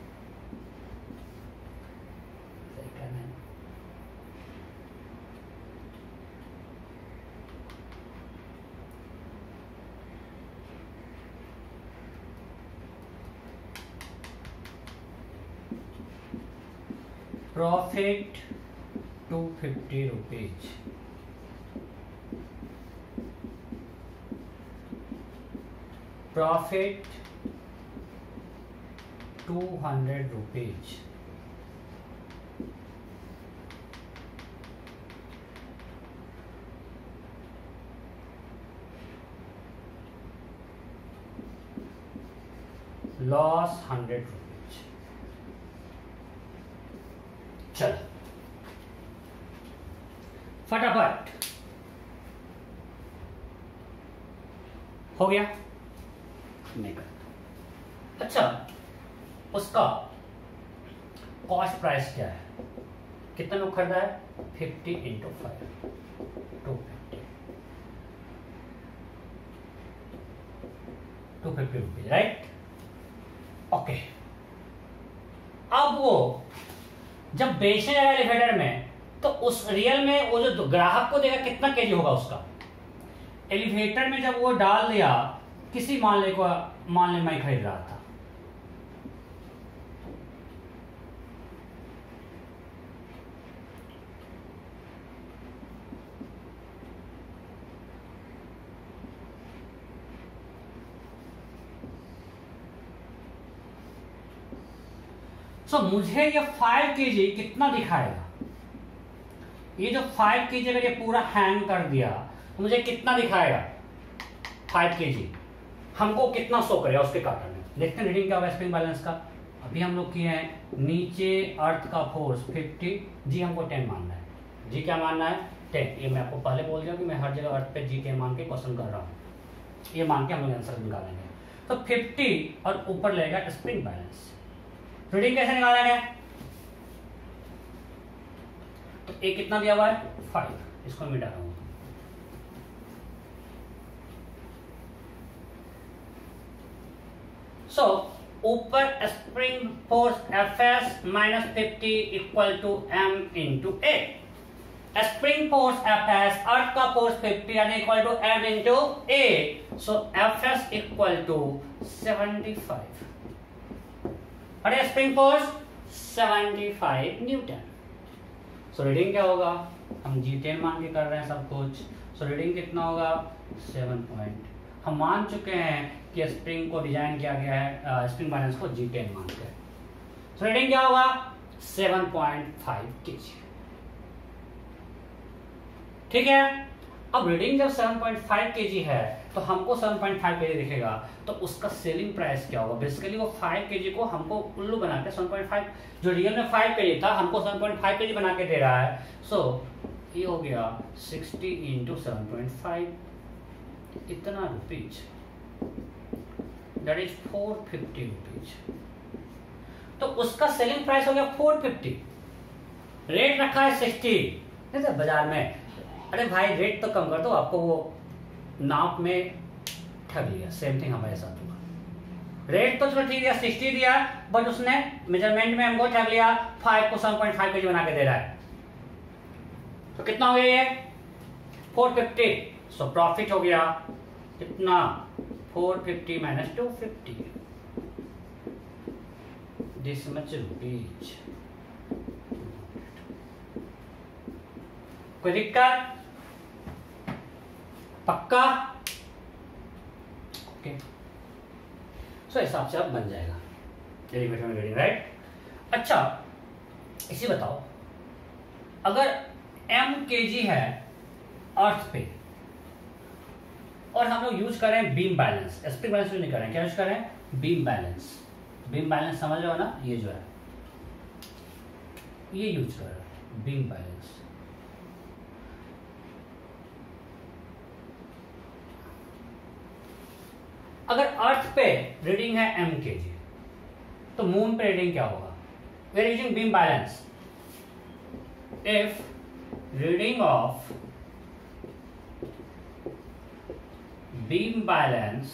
Profit 250 rupees. Profit 200 rupees. Loss 100 rupees. चलो फटाफट हो गया. नहीं करता. अच्छा, उसका कॉस्ट प्राइस क्या है, कितना लोग खरीदा है. 50 इंटू 5 250 रुपीज, राइट. ओके, अब वो जब बेचने जाएगा एलिवेटर में, तो उस रियल में वो जो ग्राहक को देगा कितना केजी होगा उसका. एलिवेटर में जब वो डाल दिया, किसी मान ले मैं खरीद रहा था, तो मुझे ये 5 केजी कितना दिखाएगा. ये जो 5 केजी अगर ये पूरा हैंग कर दिया तो मुझे कितना दिखाएगा. 5 केजी हमको कितना शो करेगा उसके कार्टन में. देखते हैं रीडिंग क्या होगा स्प्रिंग बैलेंस का. अभी हम लोग किए हैं नीचे अर्थ का फोर्स 50, जी हमको 10 मानना है. जी क्या मानना है 10. ये मैं आपको पहले बोल दिया कि मैं हर जगह अर्थ पे जी 10 मान के क्वेश्चन कर रहा हूँ. ये मान के हम लोग आंसर निकालेंगे. तो 50 और ऊपर लगेगा स्प्रिंग बैलेंस. रीडिंग कैसे निकाला गया. तो ए कितना दिया हुआ है 5, इसको मिटा रहा हूं. सो ऊपर spring force Fs minus 50 equal to m into a. Spring force Fs, earth का फोर्स 50 यानी equal to m into a. So Fs equal to 75. अरे spring force 75 newton. So reading क्या होगा, हम G10 मान के कर रहे हैं सब कुछ. सो रीडिंग कितना होगा 7 पॉइंट. हम मान चुके हैं कि स्प्रिंग को डिजाइन किया गया है स्प्रिंग बैलेंस को G10 मान के. सो रीडिंग क्या होगा 7.5 केजी. ठीक है. अब रीडिंग जब 7.5 केजी है तो हमको 7.5 केजी दिखेगा, तो उसका सेलिंग प्राइस क्या होगा. बेसिकली वो 5 केजी को हमको उल्लू बना के 7.5, जो रियल में 5 केजी था हमको 7.5 केजी बना के दे रहा है. सो ये हो गया 60 इंटू 7.5, इतना रुपीज, दैट इज 450 रुपीज. तो उसका सेलिंग प्राइस हो गया 450. रेट रखा है 60. नहीं सर बाजार में, अरे भाई रेट तो कम कर दो, आपको वो नाप में ठग लिया. सेम थिंग हमारे साथ हुआ. रेट तो चलो ठीक दिया 60 दिया, बट उसने मेजरमेंट में हमको ठग लिया. 5 को 7.5 केजी बना के दे रहा है. तो कितना हो गया ये 450. सो प्रॉफिट हो गया कितना 450 माइनस 250, दिस मच रुपीज. कोई दिक्कत. पक्का ओके, सो हिसाब से अब बन जाएगा एलिवेटर में रीडिंग, राइट। अच्छा इसी बताओ, अगर m kg है अर्थ पे और हम लोग यूज कर रहे हैं beam balance, spring balance use नहीं कर रहे हैं, क्या यूज कर रहे हैं? Beam balance. बीम बैलेंस समझ लो ना, ये जो है ये यूज कर रहे हैं बीम बैलेंस। अगर अर्थ पे रीडिंग है m kg तो मून पे रीडिंग क्या होगा? We are using beam balance. If reading of beam balance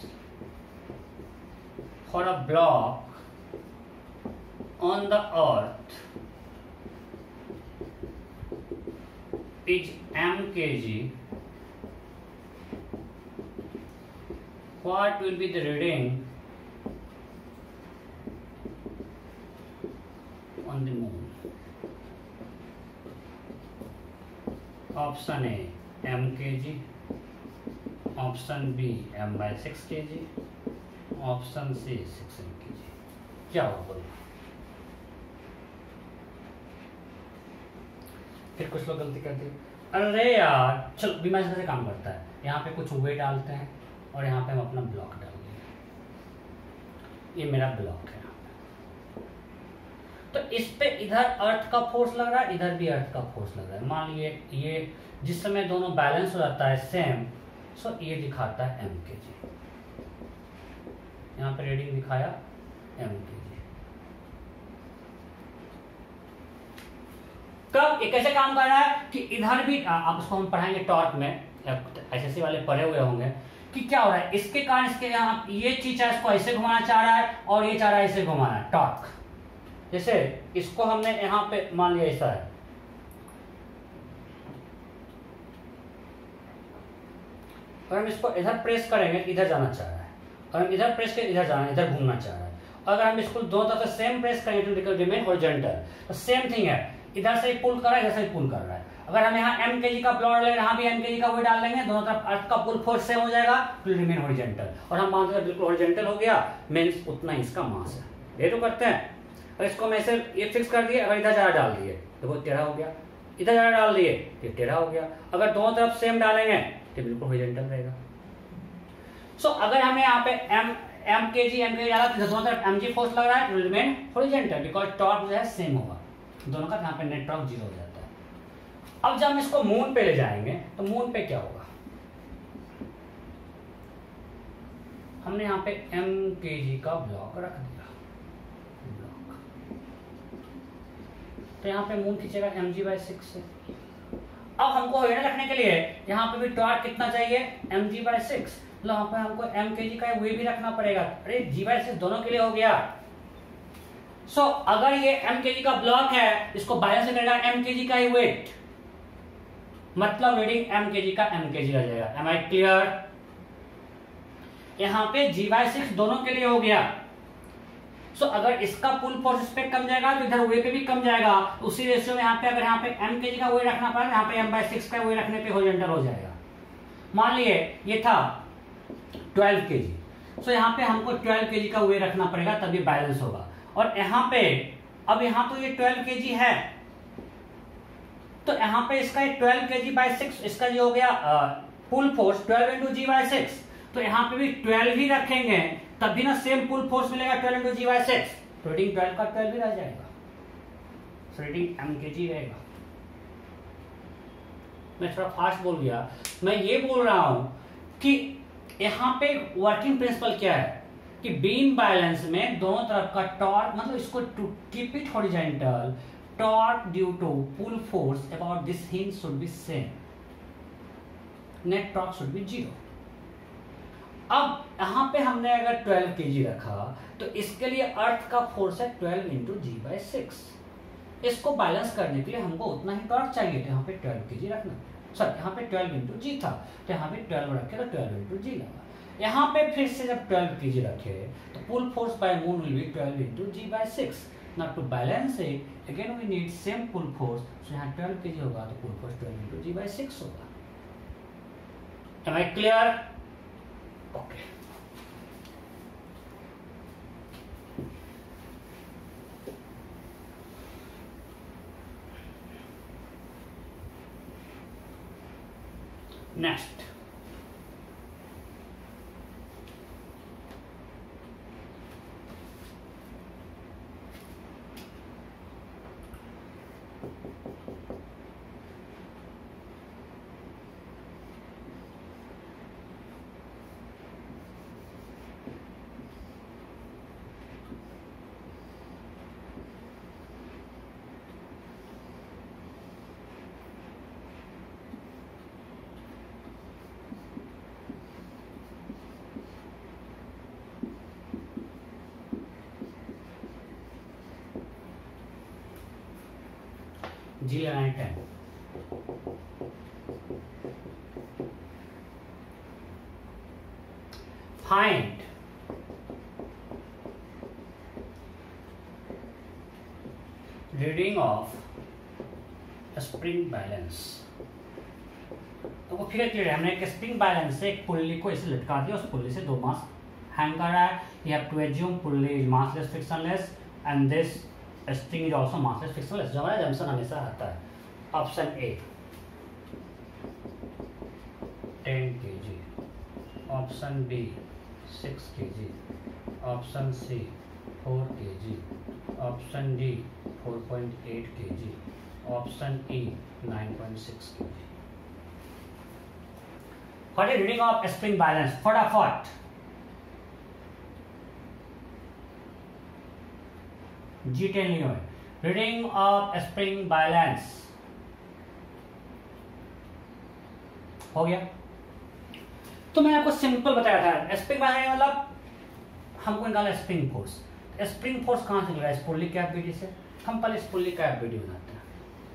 for a block on the earth is m kg, what will be the reading on the moon? Option A m kg, option B m/6 kg, option C 6 kg। क्या होगा बोलो? फिर कुछ लोग गलती करते हैं, अरे यार चलो बीमा कैसे काम करता है, यहाँ पे कुछ वेट डालते हैं और यहाँ पे हम अपना ब्लॉक डाल देंगे, ये मेरा ब्लॉक है। तो इस पे इधर अर्थ का फोर्स लग रहा है, इधर भी अर्थ का फोर्स लग रहा है। मान लीजिए ये जिस समय दोनों बैलेंस हो जाता है सेम, सो ये दिखाता है m kg, यहाँ पे रीडिंग दिखाया m kg। कब ये कैसे काम कर रहा है कि इधर भी आप उसको हम पढ़ाएंगे टॉर्क में, एसएससी वाले पढ़े हुए होंगे कि क्या हो रहा है इसके कारण, इसके यहाँ ये चीज है इसको ऐसे घुमाना चाह रहा है और ये चाह रहा है ऐसे घुमाना, टॉर्क। जैसे इसको हमने यहाँ पे मान लिया ऐसा है, और हम इसको इधर प्रेस करेंगे इधर जाना चाह रहा है, और हम इधर प्रेस करेंगे इधर जाना, इधर घूमना चाह रहा है। अगर हम इसको दोनों तरफ से सेम प्रेस करेंगे तो रिमेन हॉरिजॉन्टल, तो सेम थिंग है, इधर से पुल कर रहा है इधर से पुल कर रहा है। अगर हम यहाँ m kg का ब्लॉक डालेंगे, यहाँ भी m kg का वेट डाल देंगे, दोनों तरफ अर्थ का पुल फोर्स सेम हो जाएगा, तो रिमेन हॉरिजॉन्टल। और हम मानते हैं बिल्कुल हॉरिजॉन्टल हो गया, मींस उतना इसका मास है। ये तो करते हैं, और इसको मैं ऐसे ये फिक्स कर दिए, अगर इधर ज़्यादा डाल दिए तो वो टेढ़ा हो गया, इधर ज़्यादा डाल दिए तो टेढ़ा हो गया। अगर दोनों तरफ सेम डालेंगे तो बिल्कुल हॉरिजॉन्टल रहेगा। सो अगर हमें यहाँ पे m kg डाला तो दोनों तरफ mg फोर्स लग रहा है, तो रिमेन हॉरिजॉन्टल, बिकॉज टॉर्क जो है सेम होगा दोनों का, यहाँ पे नेट टॉर्क 0 हो जाता है। अब जब हम इसको मून पे ले जाएंगे तो मून पे क्या होगा? हमने यहाँ पे m kg का ब्लॉक रख दिया, ब्लॉक, तो यहाँ पे मून खींचेगा mg/6 से। अब हमको रखने के लिए यहाँ पे भी टॉर्क कितना चाहिए? mg/6, मतलब यहाँ पे हमको m kg का वे भी रखना पड़ेगा। अरे g/6 दोनों के लिए हो गया। सो अगर ये m kg का ब्लॉक है, इसको बैलेंस करेगा m kg का ही वेट, मतलब रीडिंग m kg का m kg आ जाएगा। Am I clear? यहाँ पे g/6 दोनों के लिए हो गया। सो अगर इसका पुल फोर्स इस पे कम जाएगा तो इधर वे पे भी कम जाएगा, उसी रेशियो में यहाँ पे अगर यहाँ पे m kg का वे रखना पड़ा, यहाँ पे m/6 का वे रखने पे हॉरिजॉन्टल हो जाएगा। मान लिए ये था 12 kg, सो यहाँ पे हमको 12 kg का वे रखना पड़ेगा तभी बैलेंस होगा। और यहाँ पे अब यहाँ तो ये 12 kg है, तो यहाँ पे इसका 12 kg/6 इसका जो हो गया पुल फोर्स 12 इंटू g/6, तो यहाँ पे भी 12 ही रखेंगे तब भी ना सेम पुल फोर्स मिलेगा 12 इंटू g/6, तो रीडिंग 12 का 12 भी रह जाएगा, तो रीडिंग m kg रहेगा। मैं थोड़ा फास्ट बोल गया, मैं ये बोल रहा हूं कि यहाँ पे वर्किंग प्रिंसिपल क्या है कि बीम बैलेंस में दोनों तरफ का टॉर्क, मतलब इसको to keep it horizontal, torque due to pull force about this hinge should be same, net torque should be 0। अब यहाँ पे हमने अगर 12 kg रखा तो इसके लिए अर्थ का फोर्स है 12 इंटू g/6, इसको बैलेंस करने के लिए हमको उतना ही टॉर्क चाहिए, तो यहाँ पे 12 kg रखना, सॉरी यहाँ पे 12 इंटू g था, तो यहाँ पे 12 रखे तो 12 इंटू g लगा। यहाँ पे फिर से जब 12 kg रखे तो pull force by moon will be 12 into g/6। Now to balance it again we need same pull force, so यहाँ 12 kg होगा तो pull force 12 इंटू g/6 होगा। Am I clear? Okay. Next, g लगाएं 10, find reading of spring balance. तो वो figure clear है, हमने एक स्प्रिंग बैलेंस से एक पुल्ली को इसे लटका दिया, उस पुल्ली से 2 मास हैंग कर रहा है। You have to assume pulley is massless frictionless and this string is also massless frictionless. जो हमारा जंक्शन हमेशा आता है। Option A 10 kg, option B 6 kg, option C 4 kg, option D 4.8 kg, option E 9.6 kg। What is reading of spring balance? फटाफट G10 लियो है। Reading of spring balance हो गया। तो मैंने आपको सिंपल बताया था, स्प्रिंग बैलेंस मतलब हमको निकाला स्प्रिंग फोर्स। स्प्रिंग फोर्स कहां से निकला? इस पुल्ली कैविटी से। हम पहले इस पुल्ली कैविटी बनाते हैं।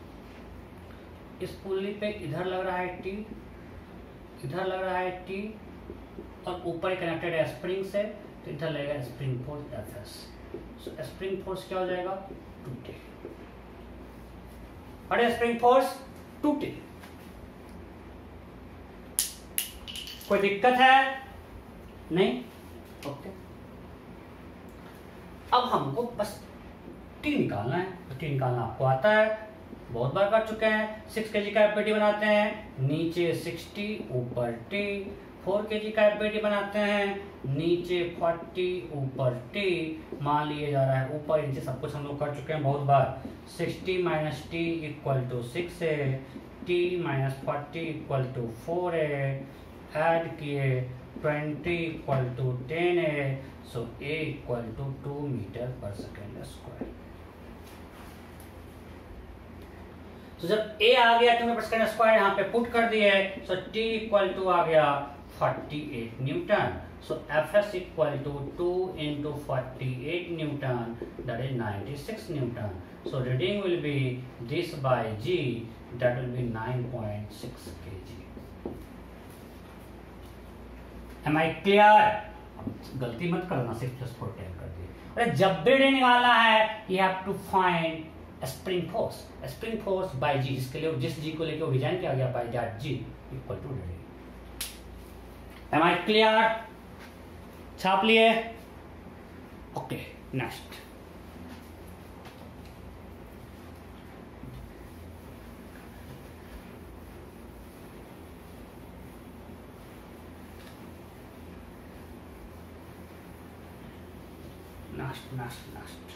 इस पुल्ली पे इधर लग रहा है टी, इधर लग रहा है टी, और ऊपर कनेक्टेड है स्प्रिंग से, तो इधर लगेगा spring force FS. So spring force क्या हो जाएगा? 2T। What is spring force? 2T। कोई दिक्कत है? नहीं? ओके। अब हमको बस टी निकालना है। तो टी निकालना आपको आता है, बहुत बार कर चुके हैं। 6 kg का एफबीटी बनाते हैं, नीचे 60 ऊपर टी। 4 kg का एफबीटी बनाते हैं, नीचे 40 ऊपर टी। मान लिया जा रहा है ऊपर नीचे सब कुछ हम लोग कर चुके हैं बहुत बार। 60 माइनस टी इक्वल टू 6 है, टी माइनस 40 इक्वल टू 4 है, ऐड किए 20 इक्वल टू 10 है। So a equal to 2 metre per second square. तो जब ए आ गया 2 मीटर पर सेकेंड स्क्वायर यहाँ पे पुट कर दिए, सो टी इक्वल टू आ गया 48 newton. So F S equal to 2 into 48 newton, that is 96 newton. So reading will be this by g, that will be 9.6 kg। Am I clear? गलती मत करना, 6+4 10 कर दिए। अरे जब भी रीडिंग निकालना है, you have to find spring force. Spring force by g, जिसके लिए जिस जी को लेकर वो डिजाइन किया गया, by that g equal to reading. Am I clear? छाप लिए? Okay, next. नेक्स्ट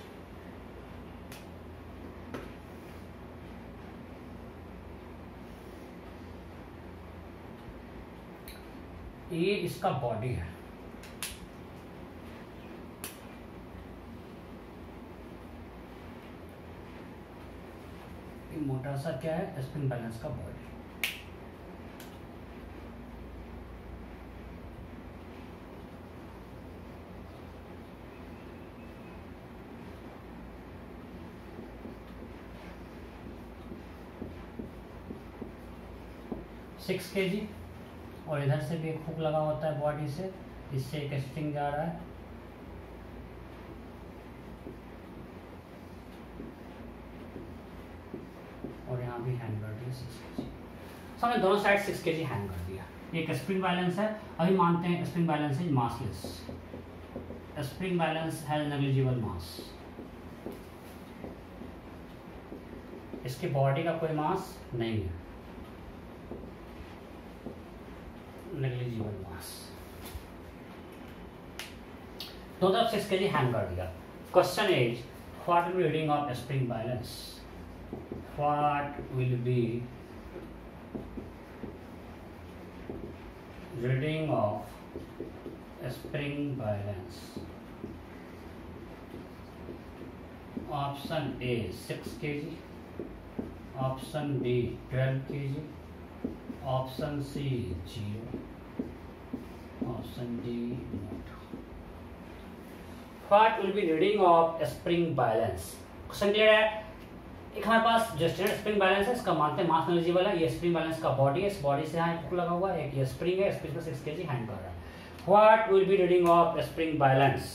ये इसका बॉडी है। ये मोटा सा क्या है? स्प्रिंग बैलेंस का बॉडी। सिक्स kg, और इधर से भी एक हुक लगा होता है बॉडी से, इससे एक स्ट्रिंग जा रहा है। और यहाँ भी हैंग कर दिया 6 kg। तो हमने दोनों साइड 6 kg हैंग कर दिया। एक स्प्रिंग बैलेंस है। अभी मानते हैं spring balance is massless. Spring balance has negligible mass. इसकी बॉडी का कोई मास नहीं है। Negligible mass. दो तरफ 6 kg हैंग कर दिया। Question is what will be reading of spring balance, what will be reading of spring balance. Option A 6 kg, option B 12 kg, option C 0, option D not. What will be reading of spring balance. Question clear है। एक हमारे पास जो standard spring balance है, इसका मानते हैं मास negligible है। ये स्प्रिंग बैलेंस का बॉडी है, इस बॉडी से यहाँ हुक लगा हुआ है। एक ये स्प्रिंग है, स्प्रिंग पर 6 kg हैंग कर रहा है। What will be reading of spring balance.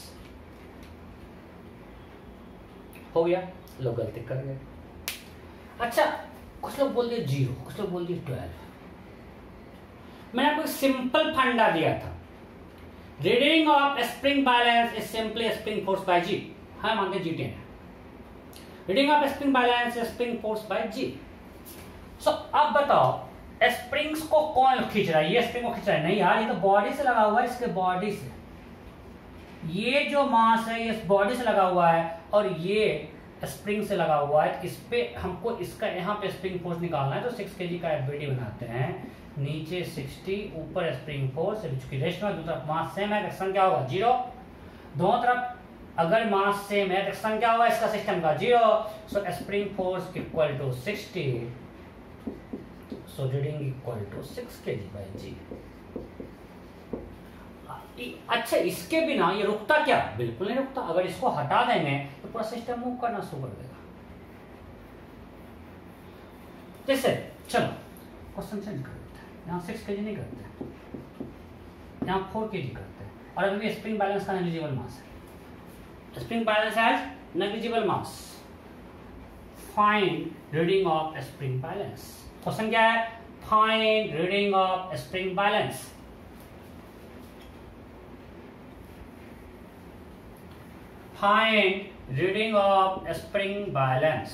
हो गया, लोग गलती कर गए। अच्छा, कुछ लोग बोल दिए 0, कुछ लोग बोल दिए 12। मैंने आपको सिंपल फंडा दिया था, reading of spring balance is simply spring force by g. हाँ, मानते G10 है। Reading of spring balance is spring force by g. So अब बताओ, स्प्रिंग्स को कौन खींच रहा है? ये स्प्रिंग को खींच रहा है? नहीं यार, ये तो बॉडी से लगा हुआ है, इसके बॉडी से। ये जो मास है ये बॉडी से लगा हुआ है और ये स्प्रिंग से लगा हुआ है। इस पे हमको इसका यहाँ पे स्प्रिंग फोर्स निकालना है, तो 6 kg का एफबीडी बनाते हैं। नीचे 60, ऊपर स्प्रिंग फोर्स, रेशो में दूसरा मास सेम है, एक्शन क्या होगा 0। दोनों तरफ अगर मास सेम है, एक्शन क्या होगा इसका सिस्टम का 0। So spring force equal to 60, so reading equal to 6 kg by g. अच्छा, इसके बिना ये रुकता क्या? बिल्कुल नहीं रुकता। अगर इसको हटा देंगे तो पूरा सिस्टम मूव करना शुरू कर देगा। जैसे चलो क्वेश्चन चेंज कर देते हैं, यहाँ 6 kg नहीं करते हैं, यहाँ 4 kg करते हैं। और अभी स्प्रिंग बैलेंस का नेग्लिजिबल मास है। Spring balance has negligible mass. Find reading of spring balance. Question क्या है? Find reading of spring balance. Find reading of spring balance.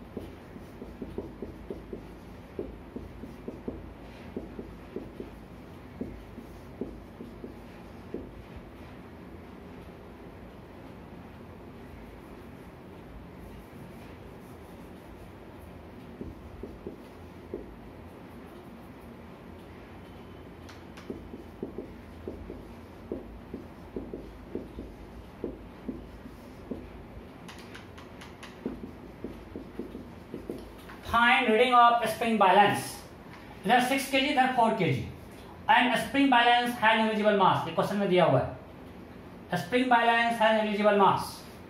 Find reading of spring balance. इधर 6 kg, इधर 4 kg, and spring balance has negligible mass. ये question में दिया हुआ है, spring balance has negligible mass.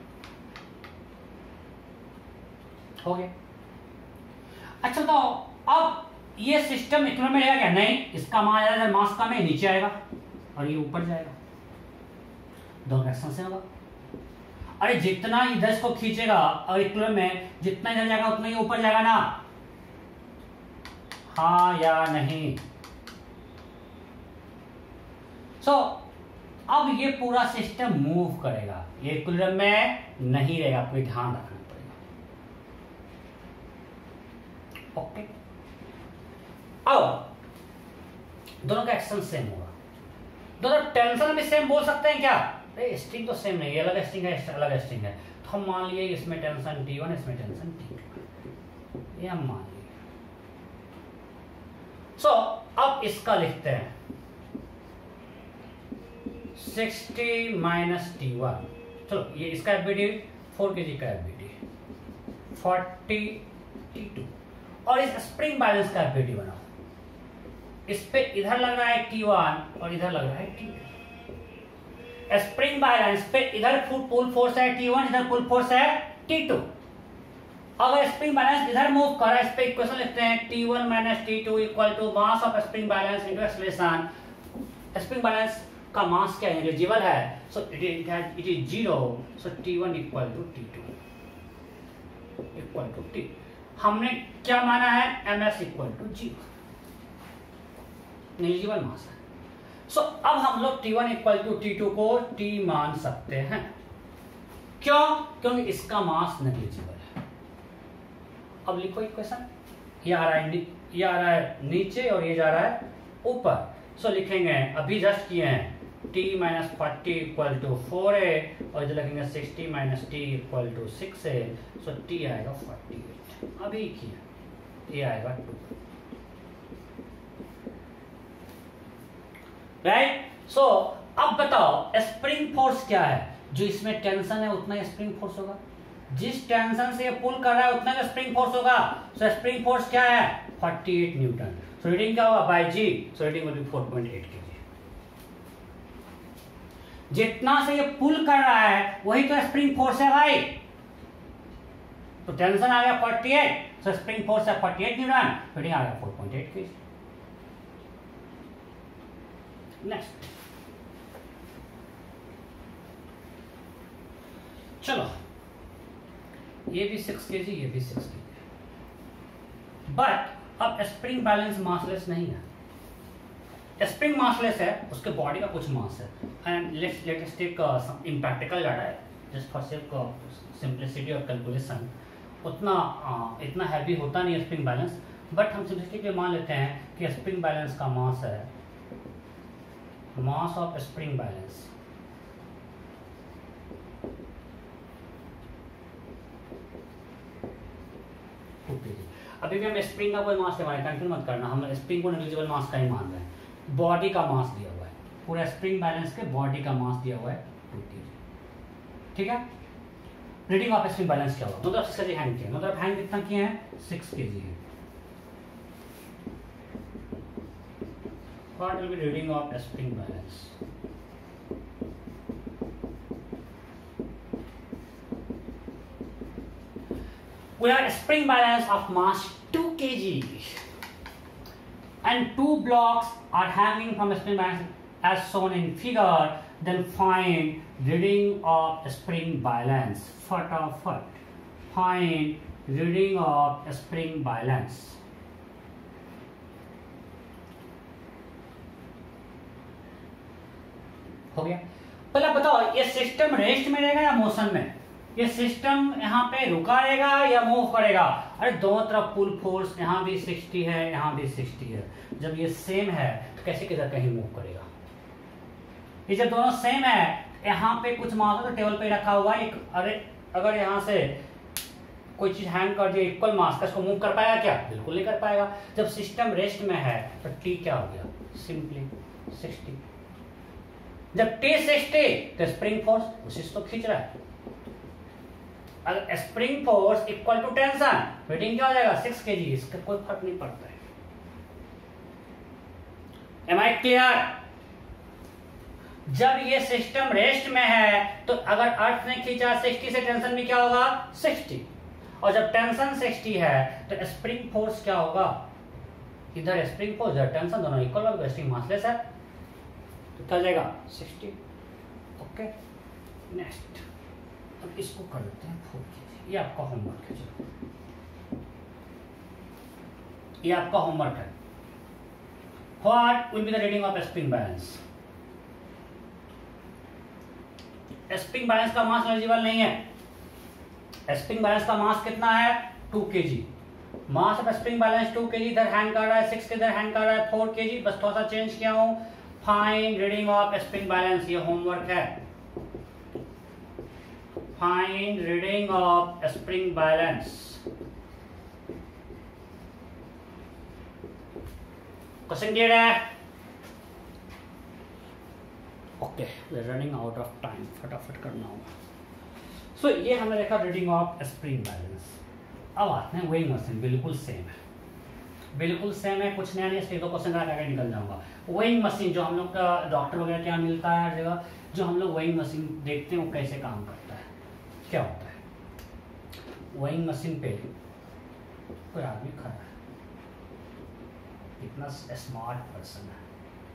हो गया। अच्छा बताओ, अब ये सिस्टम इक्विलिब्रियम में रहेगा क्या? नहीं, इसका मास ज्यादा, मास कम है, नीचे आएगा और ये ऊपर जाएगा। दोनों एक्शन से होगा। अरे जितना इधर इसको खींचेगा और इक्विलिब्रियम में जितना इधर जाएगा उतना ही ऊपर जाएगा ना, हाँ या नहीं? सो अब ये पूरा सिस्टम मूव करेगा, ये इक्विलिब्रियम में नहीं रहेगा। आपको ध्यान रखना पड़ेगा। ओके, अब दोनों का एक्शन सेम होगा। दोनों टेंशन भी सेम बोल सकते हैं क्या? स्ट्रिंग तो सेम नहीं है, अलग स्ट्रिंग है, अलग स्ट्रिंग है। तो हम मान लिए इसमें टेंशन T1, इसमें टेंशन T2, ये हम मान लिए। सो अब इसका लिखते हैं 60 माइनस T1। चलो ये इसका एफबीडी 4 kg का एफबीडी, 40 T2, और इस स्प्रिंग बैलेंस का एफबीडी बनाओ। इस पे इधर लग रहा है T1 और इधर लग रहा है T2। स्प्रिंग बैलेंस पे इधर पुल फोर्स है T1, इधर पुल फोर्स है T2। अगर स्प्रिंग बैलेंस इधर मूव कर रहा है, इस पे इक्वेशन लिखते हैं T1 minus T2 equal to mass of spring balance into acceleration. Spring balance का मास क्या है? नेग्लिजिबल है, so it is 0। So T1 equal to T2 equal to T। हमने क्या माना है? ms equal to 0, negligible mass है। So अब हम लोग T1 इक्वल टू T2 को T मान सकते हैं। क्यों? क्योंकि इसका मास नेग्लिजिबल है। अब लिखो इक्वेशन, ये आ रहा है नीचे और ये जा रहा है ऊपर। सो लिखेंगे अभी जस्ट किए हैं t minus 40 equal to 4a और इधर लिखेंगे 60 minus t equal to 6a। So t आएगा 48 अभी किया, ये आएगा 2। राइट। सो अब बताओ स्प्रिंग फोर्स क्या है? जो इसमें टेंशन है उतना ही स्प्रिंग फोर्स होगा, जिस टेंशन से ये पुल कर रहा है उतना ही स्प्रिंग फोर्स होगा। सो स्प्रिंग फोर्स क्या है? 48 न्यूटन। सो रीडिंग क्या होगा? By g. So reading will be 4.8 kg। जितना से ये पुल कर रहा है वही तो स्प्रिंग फोर्स है भाई। तो टेंशन आ गया 48, सो स्प्रिंग फोर्स है 48 न्यूटन, रीडिंग आ गया 4.8 kg। नेक्स्ट चलो, ये भी 6 kg, ये भी 6 kg। बट अब स्प्रिंग बैलेंस मासलेस नहीं है। स्प्रिंग मासलेस है, उसके बॉडी का कुछ मास है। And let's take some impractical data है, जस्ट फॉर सेक सिंप्लिसिटी और कैलकुलेशन। इतना हैवी होता नहीं है स्प्रिंग बैलेंस, बट हम सिंप्लिसिटी पे मान लेते हैं कि स्प्रिंग बैलेंस का मास है, मास ऑफ स्प्रिंग बैलेंस अभी भी हम स्प्रिंग का कोई मास नहीं मान रहे, कंफ्यूज मत करना, हम स्प्रिंग को नेग्लिजिबल मास का ही मान रहे हैं। बॉडी का मास दिया हुआ है, पूरा स्प्रिंग बैलेंस के बॉडी का मास दिया हुआ है 2 kg। ठीक है। रीडिंग ऑफ स्प्रिंग बैलेंस क्या होगा? मतलब 6 kg हैंग किया, मतलब हैंग कितना किए हैं? 6 kg है। What will be reading of spring balance? We have a spring balance of mass 2 kg and 2 blocks are hanging from a spring balance as shown in figure. Then find reading of spring balance. फटाफट find reading of spring balance. हो गया। पहले बताओ ये system rest में रहेगा या motion में? ये सिस्टम यहाँ पे रुका रहेगा या मूव करेगा? अरे दोनों तरफ पुल फोर्स, यहाँ भी 60 है, यहाँ भी 60 है। जब ये सेम है तो कैसे किधर कहीं मूव करेगा? ये जब दोनों सेम है, यहाँ पे कुछ मास हो तो टेबल पे रखा हुआ है, अरे अगर यहाँ से कोई चीज हैंग कर दिया इक्वल मास का, इसको मूव कर पाएगा क्या? बिल्कुल नहीं कर पाएगा। जब सिस्टम रेस्ट में है तो टी क्या हो गया? सिंपली 60। जब टी 60 तो स्प्रिंग फोर्स उसी से तो खींच रहा है। अगर spring force equal to tension, वेटिंग क्या हो जाएगा? 6 kg। इसका कोई फर्क नहीं पड़ता है। Am I clear? जब ये सिस्टम रेस्ट में है तो अगर अर्थ ने खींचा 60 से, टेंशन भी क्या होगा? 60। और जब टेंशन 60 है तो स्प्रिंग फोर्स क्या होगा? इधर स्प्रिंग फोर्स, इधर टेंशन, दोनों इक्वल होगा, स्प्रिंग मासलेस है तो क्या हो जाएगा? 60। ओके। नेक्स्ट अब इसको कर लेते हैं 4 kg। ये आपका होमवर्क है। चलो ये आपका होमवर्क है। What will be the reading of spring balance? Spring balance का मास नेग्लिजिबल नहीं है। स्प्रिंग बैलेंस का मास कितना है? 2 kg। Mass of spring balance 2 kg। इधर हैंग कर रहा है 6 के, इधर हैंग कर रहा है 4 kg। बस थोड़ा सा चेंज किया हूं। Find reading of spring balance, ये होमवर्क है। Find reading of spring balance. Question clear है? Okay, running out of time, फटाफट करना होगा। सो ये हमने देखा रीडिंग ऑफ स्प्रिंग बैलेंस। अब आते हैं वेइंग मशीन। बिल्कुल सेम है, बिल्कुल सेम है, कुछ नया नहीं। इसलिए 2 क्वेश्चन करा के निकल जाऊंगा। वेइंग मशीन जो हम लोग का डॉक्टर वगैरह क्या मिलता है हर जगह, जो हम लोग वेइंग मशीन देखते हैं वो कैसे काम करता है, क्या होता है। वेइंग मशीन पे कोई आदमी खड़ा है, इतना स्मार्ट पर्सन है,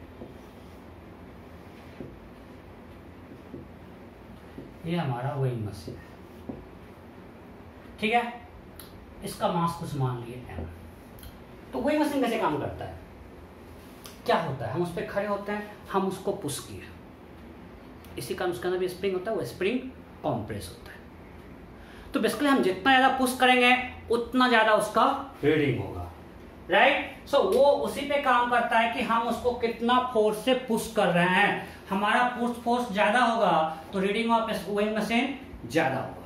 ये हमारा वेइंग मशीन है, ठीक है। इसका मास कुछ मान लिए m। तो वेइंग मशीन कैसे काम करता है, क्या होता है? हम उस पर खड़े होते हैं, हम उसको पुश किए, इसी कारण उसके अंदर भी स्प्रिंग होता है, वो स्प्रिंग कॉम्प्रेस होता है। तो बेसिकली हम जितना ज़्यादा पुश करेंगे उतना ज़्यादा उसका रीडिंग होगा। राइट। सो वो उसी पे काम करता है कि हम उसको कितना फोर्स से पुश कर रहे हैं। हमारा पुश फोर्स ज्यादा होगा तो रीडिंग ऑफ वेइंग मशीन ज्यादा होगा,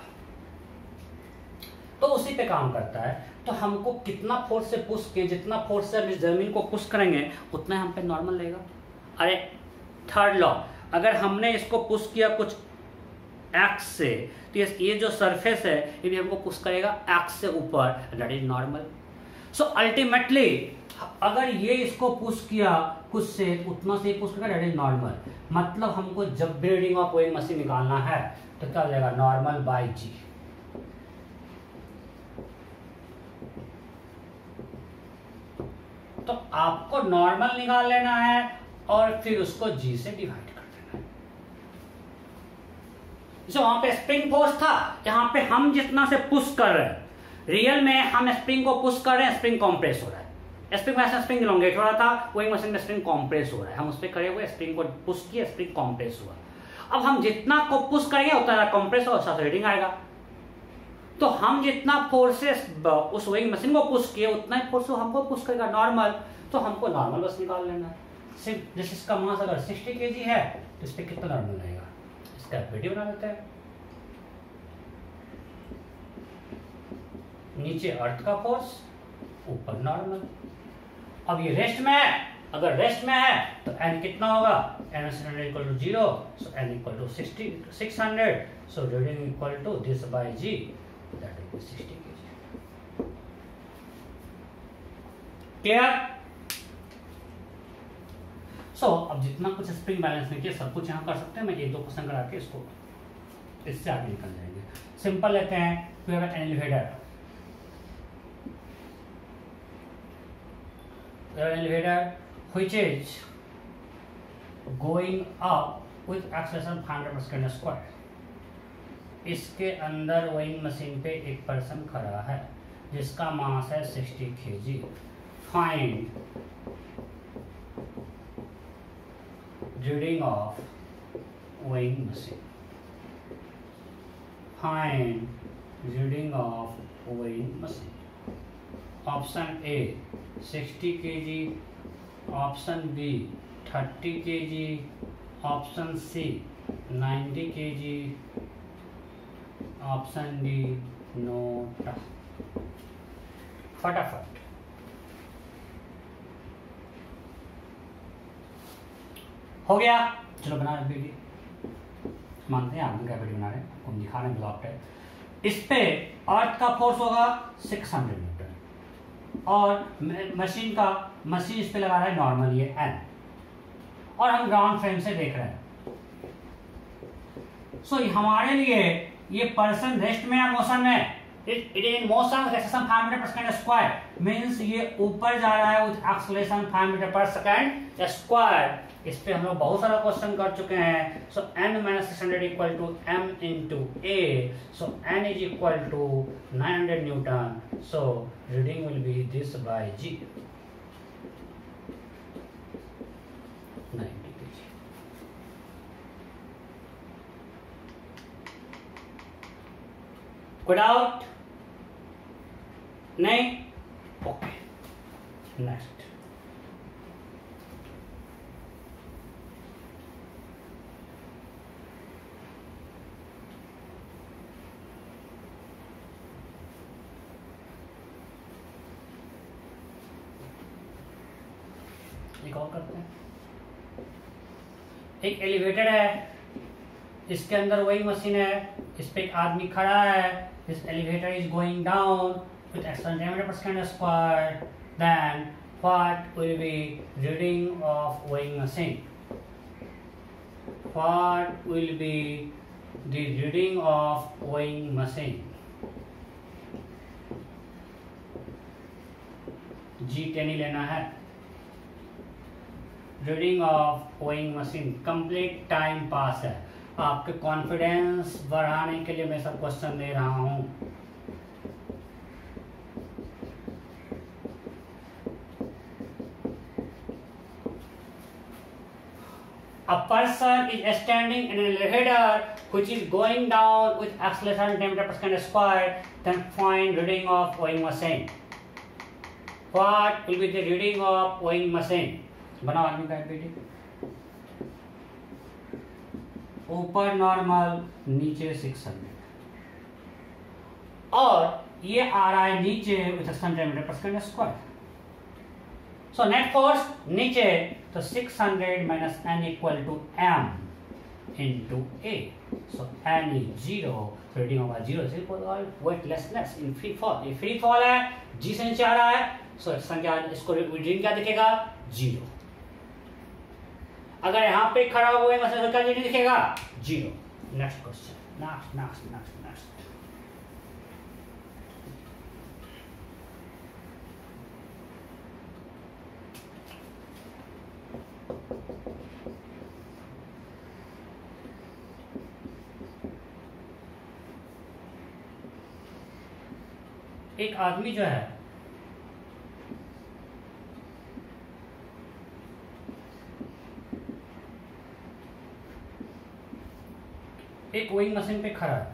तो उसी पे काम करता है। तो हमको कितना फोर्स से पुश किए, जितना फोर्स से हम इस जमीन को पुश करेंगे उतना हम पे नॉर्मल रहेगा। अरे थर्ड लॉ, अगर हमने इसको पुश किया कुछ एक्स से, तो ये जो सरफेस है ये भी हमको पुश करेगा एक्स से ऊपर, that is normal. So ultimately अगर ये इसको पुश किया कुछ से, उतना से पुश करेगा, दैट इज नॉर्मल। मतलब हमको जब भी रीडिंग ऑफ वेइंग मशीन निकालना है तो क्या हो जाएगा, नॉर्मल बाई जी। तो आपको नॉर्मल निकाल लेना है और फिर उसको जी से डिवाइड कर देना है। जो वहां पे स्प्रिंग फोर्स था, यहाँ पे हम जितना से पुश कर रहे हैं, रियल में हम स्प्रिंग को पुश कर रहे हैं, स्प्रिंग कॉम्प्रेस हो रहा है। स्प्रिंग में स्प्रिंग इलोंगेट हो रहा था, वेइंग मशीन में स्प्रिंग कॉम्प्रेस हो रहा है। हम उस पर खड़े हुए, स्प्रिंग को पुश किया, स्प्रिंग कॉम्प्रेस हुआ। अब हम जितना को पुश करेंगे उतना ज्यादा कॉम्प्रेस हो, उसका रीडिंग आएगा। तो हम जितना फोर्स से उस वेइंग मशीन को पुश किए उतना ही फोर्स हमको पुश करेगा नॉर्मल। तो हमको नॉर्मल बस निकाल लेना है। सिर्फ जैसे इसका मास अगर 60 kg है तो इस पर कितना नॉर्मल रहेगा, इसका वीडियो बना देते हैं। नीचे अर्थ का फोर्स, ऊपर नॉर्मल। अब ये रेस्ट में है, अगर रेस्ट में है तो n कितना होगा, n equal to 0, so n equal to 600, so reading equal to this by g, that is 60 kg। Clear? So अब जितना कुछ स्प्रिंग बैलेंस में किया सब कुछ यहाँ कर सकते हैं। मैं 1-2 क्वेश्चन करा के इसको इससे आगे निकल जाएंगे। सिंपल लेते हैं, we have an elevator. An elevator which is going up with acceleration 500 per second square. इसके अंदर वेइंग मशीन पे एक पर्सन खड़ा है जिसका मास है 60 kg। Find reading of weighing machine. Find reading of weighing machine. Option A 60 kg, option B 30 kg, option C 90 kg, option D note. फटाफट हो गया। चलो बना रहे वीडियो, मानते हैं आपने क्या वीडियो बना रहे हैं, हम दिखा रहे हैं ब्लॉक है। इस पे अर्थ का फोर्स होगा 600 न्यूटन और मशीन इस पे लगा रहा है नॉर्मल ये n, और हम ग्राउंड फ्रेम से देख रहे हैं। सो हमारे लिए ये पर्सन रेस्ट में या मोशन में, it is in motion with acceleration 5 meter per second square, means ये ऊपर जा रहा है with acceleration 5 meter per second square. इस पे हम लोग बहुत सारा क्वेश्चन कर चुके हैं। So n - 600 equal to m into a, so n is equal to 900 newton, so reading will be this by g, 90 kg। कोई डाउट नहीं? Okay, next. एक और करते हैं। एक एलिवेटर है, इसके अंदर वही मशीन है, इस पे एक आदमी खड़ा है। This elevator is going down with acceleration 10 metre per second square, then what will be reading of weighing machine? What will be the reading of weighing machine? G10 ही लेना है। Reading of weighing machine, complete time pass है। आपके confidence बढ़ाने के लिए मैं सब क्वेश्चन दे रहा हूं। A person is standing in an elevator which is going down with acceleration 10 meter per second square, then find reading of weighing machine. What will be the reading of weighing machine? बनाओ आदमी का APD, ऊपर normal, नीचे 600 और ये आ रहा है नीचे with 100 meter per second square. So net force नीचे तो 600 minus n equal to m into a. So n is 0, reading होगा 0 से वेटलेसनेस इन फ्री फॉल। ये फ्री फॉल है, g से नीचे आ रहा है, सो संख्या इसको रीडिंग क्या दिखेगा? 0। अगर यहाँ पे खड़ा हुए मतलब क्या रीडिंग दिखेगा? 0। Next question, next. एक आदमी जो है एक वेइंग मशीन पे खड़ा है,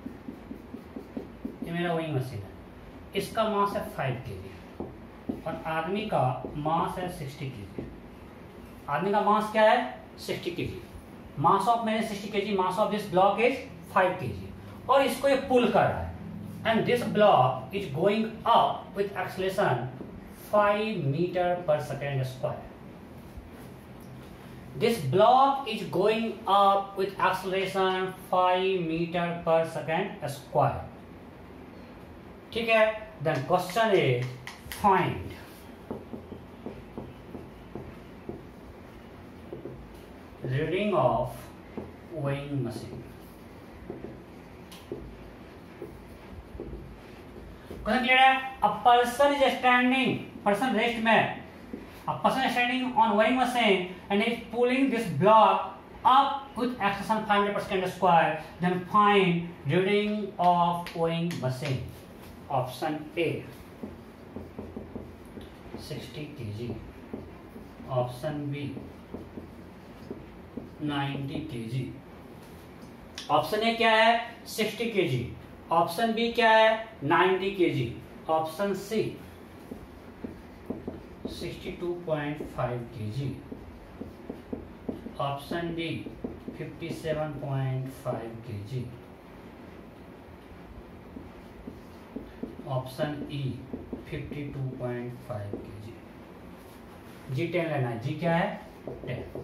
ये मेरा वेइंग मशीन है, इसका मास है 5 kg और आदमी का मास है 60 kg। आदमी का मास क्या है? 60 kg। मास ऑफ मेरे 60 kg, mass of this block is 5 kg और इसको ये पुल कर रहा है and this block is going up with acceleration 5 meter per second square. This block is going up with acceleration 5 meter per second square. ठीक है? Then question is find reading of weighing machine. Question clear है? A person is standing, person rest में, a person standing on weighing machine and is pulling this block up with acceleration 500 per second square, then find reading of weighing machine. Option A 60 kg, option B 90 kg। Option A क्या है? 60 kg। Option B क्या है? 90 kg। Option C 62.5 kg। Option D 57.5 kg। Option E 52.5 kg। G 10 लेना है। जी क्या है? 10।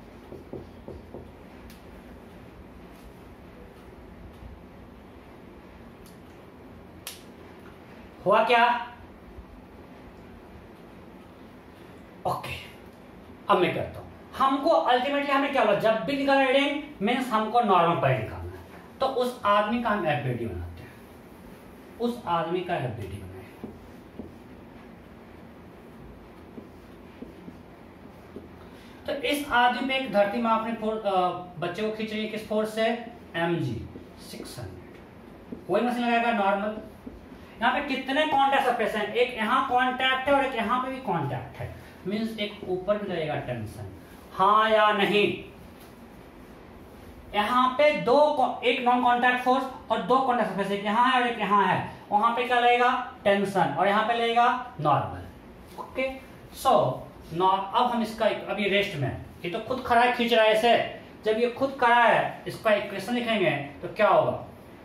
हुआ क्या? ओके, अब मैं करता हूं। हमको अल्टीमेटली हमें क्या होगा? जब भी निकालना रीडिंग मीन्स हमको नॉर्मल पॉइंट निकालना है, तो उस आदमी का हम एफबीडी बनाते हैं, उस आदमी का एफबीडी बनाए। तो इस आदमी पे एक धरती माँ अपने बच्चे को खींच रही है, किस फोर्स से? mg 600। कोई मशीन लगाएगा नॉर्मल। यहाँ पे कितने कॉन्टैक्ट सरफेस हैं? एक यहाँ कॉन्टैक्ट है और एक यहाँ पे भी कॉन्टैक्ट है, मींस एक ऊपर भी लगेगा टेंशन, हाँ या नहीं? यहाँ पे दो, एक नॉन कॉन्टैक्ट फोर्स और दो कॉन्टैक्ट सरफेस, एक यहाँ है और एक यहाँ है, वहां पे क्या लगेगा? टेंशन, और यहाँ पे लगेगा नॉर्मल। ओके, सो अब हम इसका, अब ये रेस्ट में, ये तो खुद खड़ा है, खींच रहा है इसे। जब ये खुद खड़ा है, इसका इक्वेशन लिखेंगे तो क्या होगा?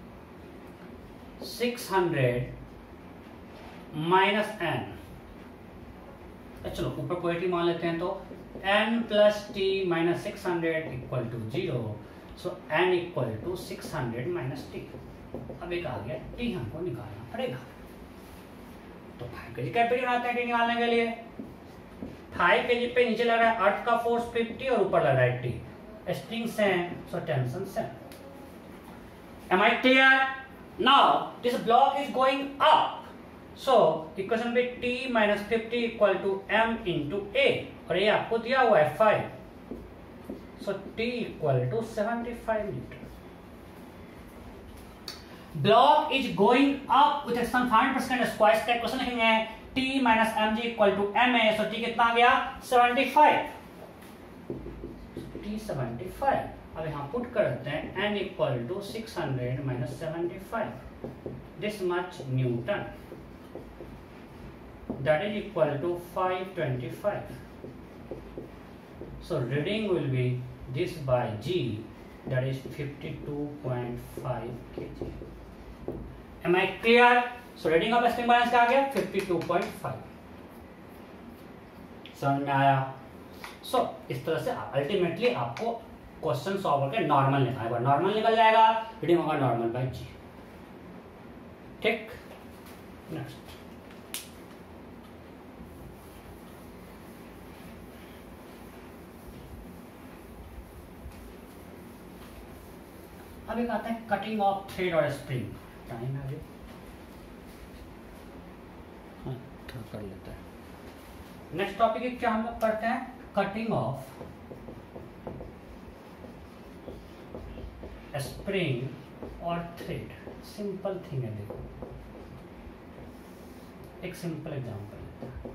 600 माइनस n, चलो ऊपर पॉजिटिव मान लेते हैं, तो n plus T minus 600 equal to 0। So n equal to 600 minus T. अब एक आ गया टी, हमको निकालना पड़ेगा। तो 5 kg का एफबीडी बनाते हैं टी निकालने के लिए। 5 kg पे नीचे लग रहा है अर्थ का फोर्स 50 और ऊपर लग रहा है T, string same, so tension same. Am I clear? Now this block is going up, so equation पे t minus 50 equal to m into a, और ये आपको दिया हुआ है 5, so t equal to 75 meter. Block is going up with acceleration 500 per second square. का equation लिखेंगे t minus mg equal to ma, so t कितना आ गया? 75। t 75। अब यहां पुट कर देते हैं n equal to 600 minus 75, this much newton. that is equal to 525. So reading will be this by G, that is 52.5 kg. Am I clear? So reading of spring balance क्या आ गया 52.5. समझ में आया? सो इस तरह से अल्टीमेटली आपको क्वेश्चन सॉल्व करके नॉर्मल निकालेगा, नॉर्मल निकल जाएगा, रीडिंग होगा नॉर्मल बाय जी. ठीक. नेक्स्ट अब एक आता है कटिंग ऑफ थ्रेड और स्प्रिंग. टाइम है अभी, कर लेते हैं. नेक्स्ट टॉपिक क्या हम लोग करते हैं, कटिंग ऑफ स्प्रिंग और थ्रेड. सिंपल थिंग है. देखो एक सिंपल एग्जांपल लेते हैं.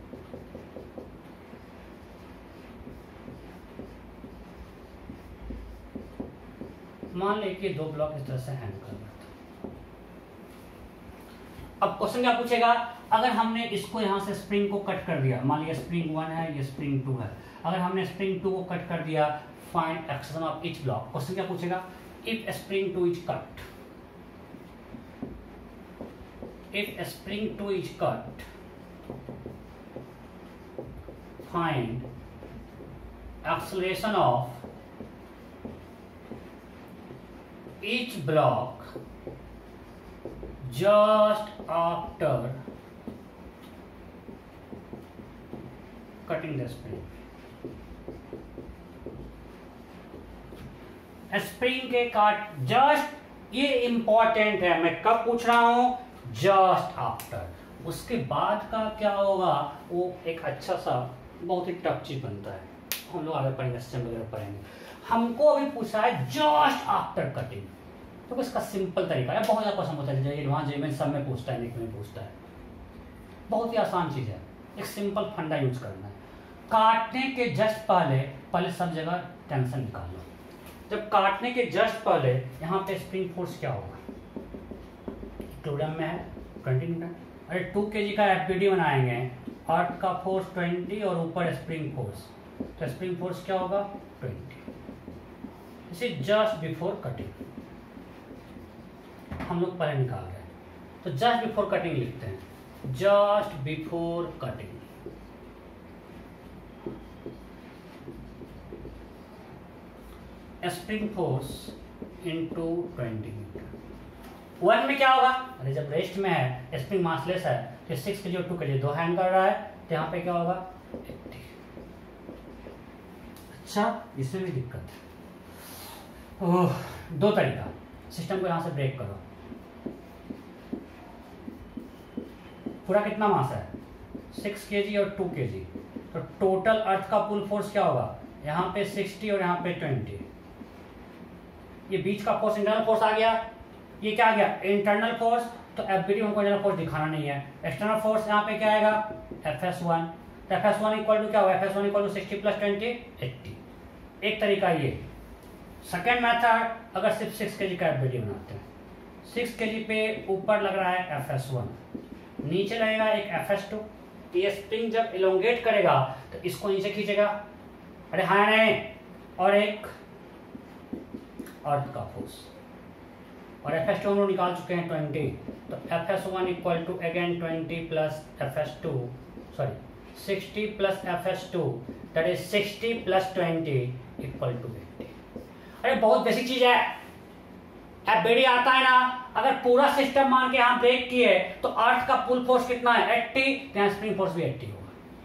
मान लीजिए दो ब्लॉक इस तरह से हैंग कर रहा था. अब क्वेश्चन क्या पूछेगा, अगर हमने इसको यहां से स्प्रिंग को कट कर दिया, मान लिया स्प्रिंग 1 है, ये स्प्रिंग 2 है, अगर हमने स्प्रिंग 2 को कट कर दिया, find action of each block. Question क्या पूछेगा, if spring 2 is cut, if spring 2 is cut, find acceleration of each block just after cutting the spring. Spring के काट जस्ट, ये इंपॉर्टेंट है, मैं कब पूछ रहा हूं, जस्ट आफ्टर. उसके बाद का क्या होगा, वो एक अच्छा सा बहुत ही टफ चीज बनता है, हम लोग आगे पढ़ेंगे, सिस्टम वगैरह पढ़ेंगे. हमको अभी पूछा है जस्ट आफ्टर कटिंग, तो इसका सिंपल तरीका है. बहुत ज्यादा क्वेश्चन होता है, वहां जेमेन सब में पूछता है, निक में पूछता है. बहुत ही आसान चीज है, एक सिंपल फंडा यूज करना है. काटने के जस्ट पहले सब जगह टेंशन निकाल लो. जब काटने के जस्ट पहले यहाँ पे स्प्रिंग फोर्स क्या होगा, किलोग्राम में है 20 न्यूटन. अरे 2 kg का एफबीडी बनाएंगे, अर्थ का फोर्स 20 और ऊपर स्प्रिंग फोर्स, तो स्प्रिंग फोर्स क्या होगा 20. इसे जस्ट बिफोर कटिंग हम लोग पहले निकाल रहे हैं, तो जस्ट बिफोर कटिंग लिखते हैं, just before cutting. Spring force into 20 newton. 1 में क्या होगा, अरे जब रेस्ट में है, स्प्रिंग मासलेस है, तो 6 kg और 2 kg दो हैंग कर रहा है, तो यहाँ पे क्या होगा 80. अच्छा, इसमें भी दिक्कत है. दो तरीका, सिस्टम को यहां से ब्रेक करो. पूरा कितना मास है 6 kg और 2 kg, तो टोटल अर्थ का पुल फोर्स क्या होगा, यहाँ पे 60 और यहाँ पे 20. ये बीच का फोर्स इंटरनल फोर्स आ गया, ये क्या आ गया इंटरनल फोर्स, तो एफबीडी हमको इंटरनल फोर्स दिखाना नहीं है. एक्सटर्नल फोर्स यहाँ पे क्या आएगा FS1, तो FS1 इक्वल टू क्या होगा, FS1 इक्वल टू 60 + 20 80. एक तरीका ये. सेकेंड मेथड, अगर सिर्फ 6 kg का एफबीडी बनाते हैं, 6 kg पे ऊपर लग रहा है FS1, नीचे लगेगा एक FS2. ये स्प्रिंग जब इलोंगेट करेगा तो इसको नीचे खींचेगा, अरे हाँ नहीं, और एक अर्थ का फोर्स, और FS2 हम लोग निकाल चुके हैं 20, तो FS1 equal to again 20 plus FS2, sorry 60 plus FS2, that is 60 + 20 equal to 80. अरे बहुत बेसिक चीज है, एफबीडी आता है ना, अगर पूरा सिस्टम मान के यहाँ ब्रेक किए तो अर्थ का पुल फोर्स कितना है 80, यहाँ स्प्रिंग फोर्स भी 80 होगा.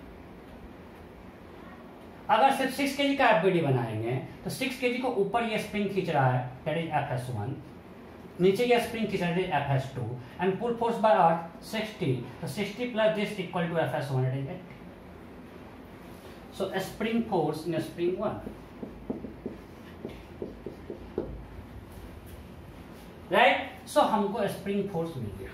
अगर सिर्फ 6 kg का एफबीडी बनाएंगे तो 6 kg को ऊपर ये स्प्रिंग खींच रहा है, दैट इज FS1, नीचे ये स्प्रिंग खींच रहा है FS2, and pull force by earth 60, तो 60 plus this equal to FS1, that is 80. So spring force in spring 1, right. So हमको स्प्रिंग फोर्स मिल गया.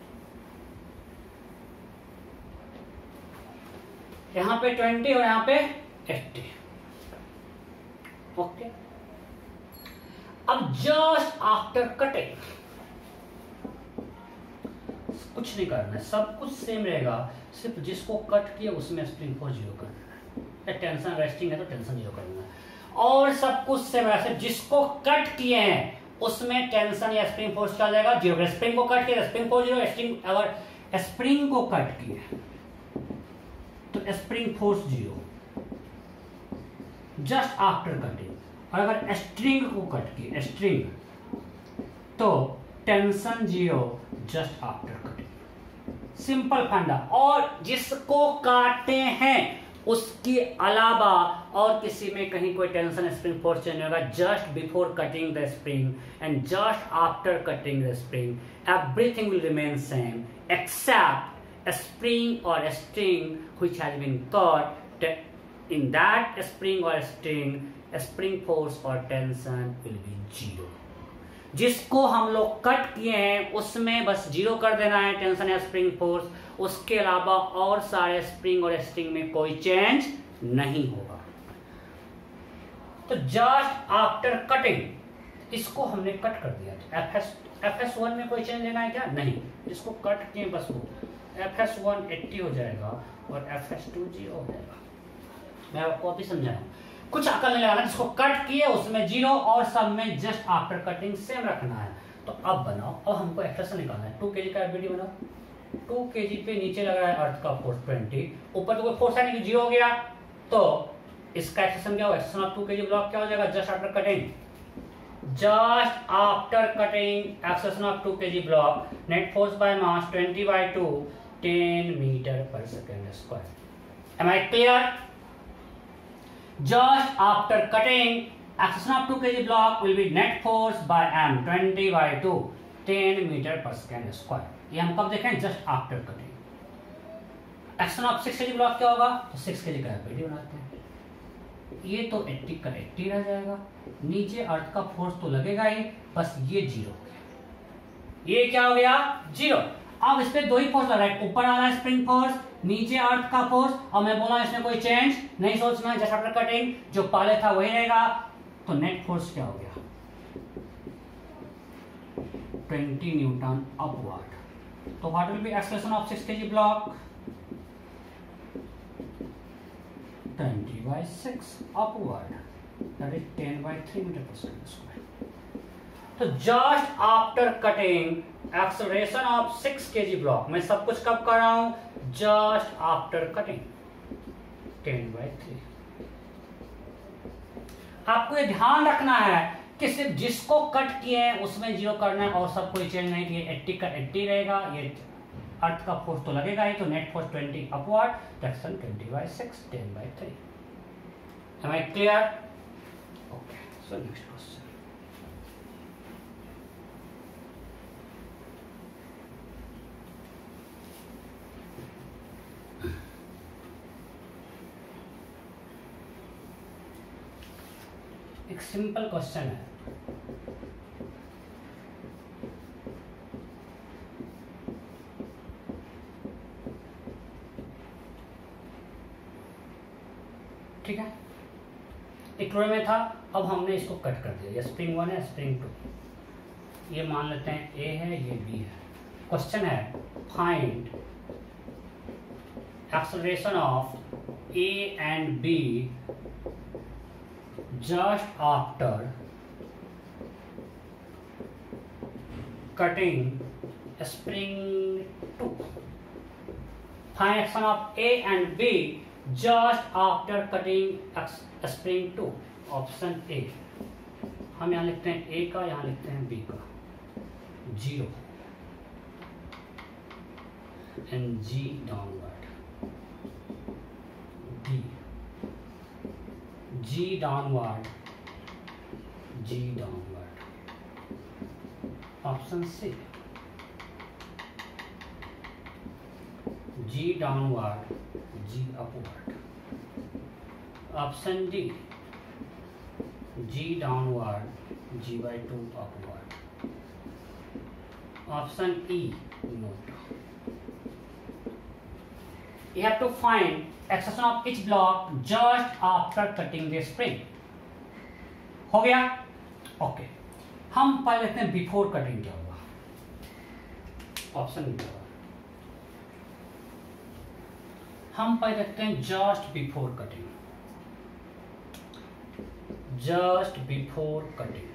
यहां पे 20 और यहां पे 80. ओके. अब जस्ट आफ्टर कटिंग कुछ नहीं करना है, सब कुछ सेम रहेगा, सिर्फ जिसको कट किया उसमें स्प्रिंग फोर्स जीरो करना है। टेंशन रेस्टिंग है तो टेंशन जीरो करना है, और सब कुछ सेम है, सिर्फ जिसको कट किए हैं उसमें टेंशन या स्प्रिंग फोर्स क्या जाएगा, जीरो। स्प्रिंग को कट किया स्प्रिंग फोर्स जीरो, अगर स्प्रिंग को कट किए तो spring force zero just after cutting, और अगर स्ट्रिंग को कट किए स्ट्रिंग तो tension zero just after cutting. Simple फंडा। और जिसको काटते हैं उसके अलावा और किसी में कहीं कोई टेंशन स्प्रिंग फोर्स चेंज होगा, just before cutting the spring and just after cutting the spring everything will remain same except spring और string which has been cut, in that spring or string spring force or tension will be zero। जिसको हम लोग cut किए हैं उसमें बस zero कर देना है टेंशन या स्प्रिंग फोर्स, उसके अलावा और सारे स्प्रिंग और स्ट्रिंग में कोई चेंज नहीं होगा। तो जस्ट आफ्टर कटिंग इसको हमने कट कर दिया था। FS1 में कोई चेंज लेना है क्या? नहीं, जिसको कट किए बस वो FS1 80 हो जाएगा और FS2 0 हो जाएगा। मैं आपको अभी समझा रहा हूँ, कुछ अकल नहीं लगाना, जिसको कट किए उसमें जीरो और सब में जस्ट आफ्टर कटिंग सेम रखना है। तो अब बनाओ, अब हमको एक्सप्रेशन निकालना है। 2 kg का एफबीडी बनाओ। 2 kg पे नीचे लगा है अर्थ का फोर्स 20, ऊपर तो कोई फोर्स है नहीं, जीरो हो गया, तो इसका एक्सप्रेशन क्या होगा? एक्सप्रेशन ऑफ 2 kg ब्लॉक क्या हो जाएगा? Just after cutting, just after cutting expression of 2 kg block, net force by mass 20/2 10 metre per second square. Am I clear? Just after cutting, acceleration of 2 kg block will be net force by m 20/2 10 metre per second square. ये हम कब देखें? Just after cutting. Action of 6 kg block क्या होगा? तो 6 kg का FBD बनाते हैं। ये तो 80 का 80 रह जाएगा, नीचे अर्थ का फोर्स तो लगेगा ही, बस ये जीरो हो गया। ये क्या हो गया? जीरो। अब इस पे दो ही फोर्स लग रहा है, ऊपर आ रहा है स्प्रिंग फोर्स, नीचे अर्थ का फोर्स, और मैं बोला इसमें कोई चेंज नहीं सोचना है, जस्ट आफ्टर कटिंग जो पहले था वही रहेगा। तो नेट फोर्स क्या हो गया? 20 न्यूटन अपवर्ड। तो what will be acceleration of 6 kg block? 20/6 upward, that is 10/3 metre per second square. तो just after cutting acceleration of 6 kg block, मैं सब कुछ कब कर रहा हूं? Just after cutting 10/3। आपको ये ध्यान रखना है कि सिर्फ जिसको कट किए हैं उसमें जीरो करना है और सब कोई चेंज नहीं किए। 80 का 80 रहेगा, ये अर्थ का फोर्स तो लगेगा ही, तो net force 20 upward, action 20/6 10/3। Am I clear? Okay, so next question. एक सिंपल क्वेश्चन है, ठीक है? एक रोए में था, अब हमने इसको कट कर दिया। ये स्प्रिंग 1 है, स्प्रिंग 2, ये मान लेते हैं ए है, ये बी है। क्वेश्चन है find acceleration of A and B just after cutting spring 2. Find action of A and B just after cutting spring 2. Option A. हम यहां लिखते हैं ए का, यहां लिखते हैं बी का। 0 and G downward, D G downward, G downward। Option C, G downward, G upward। Option D, G downward, G/2 upward। Option E, note. You have to find acceleration of each block just after cutting the spring। हो गया? Okay, हम पहले देखते हैं before cutting क्या होगा। Option हम पहले देखते हैं just before cutting. Just before cutting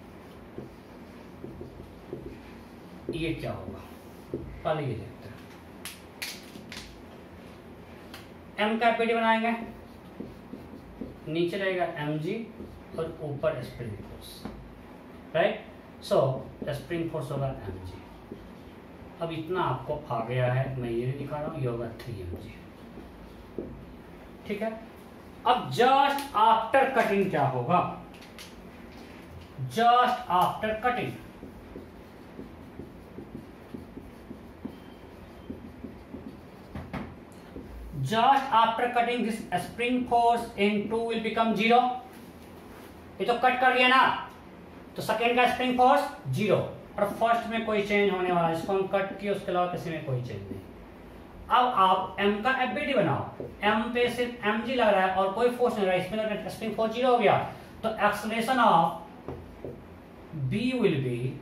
ये क्या होगा, पहले ये देखते हैं। एम का एपीडी बनाएंगे, नीचे रहेगा mg और ऊपर spring force, right. So spring force होगा mg। अब इतना आपको आ गया है, मैं ये दिखा रहा हूँ, ये होगा 3mg, ठीक है। अब जस्ट आफ्टर कटिंग क्या होगा, just after cutting just after cutting this spring force into will become 0। ये तो कट कर लिया ना, तो सेकेंड का स्प्रिंग फोर्स 0 और फर्स्ट में कोई चेंज होने वाला, इसको हम कट किए, उसके अलावा किसी में कोई चेंज नहीं। अब आप m का एफबीडी बनाओ, m पे सिर्फ mg लग रहा है और कोई फोर्स नहीं लग रहा है, इसमें स्प्रिंग फोर्स 0 हो गया, तो acceleration of b will be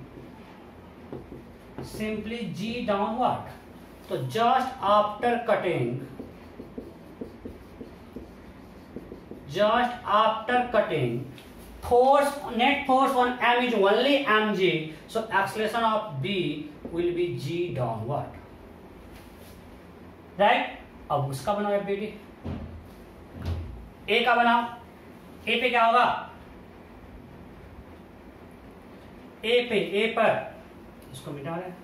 simply g downward. तो just after cutting, just after cutting, force, net force on m is only mg, so acceleration of b will be g downward, right। अब उसका बनाओ FBD, ए का बनाओ, ए पे क्या होगा, ए पर इसको मिटा रहे हैं,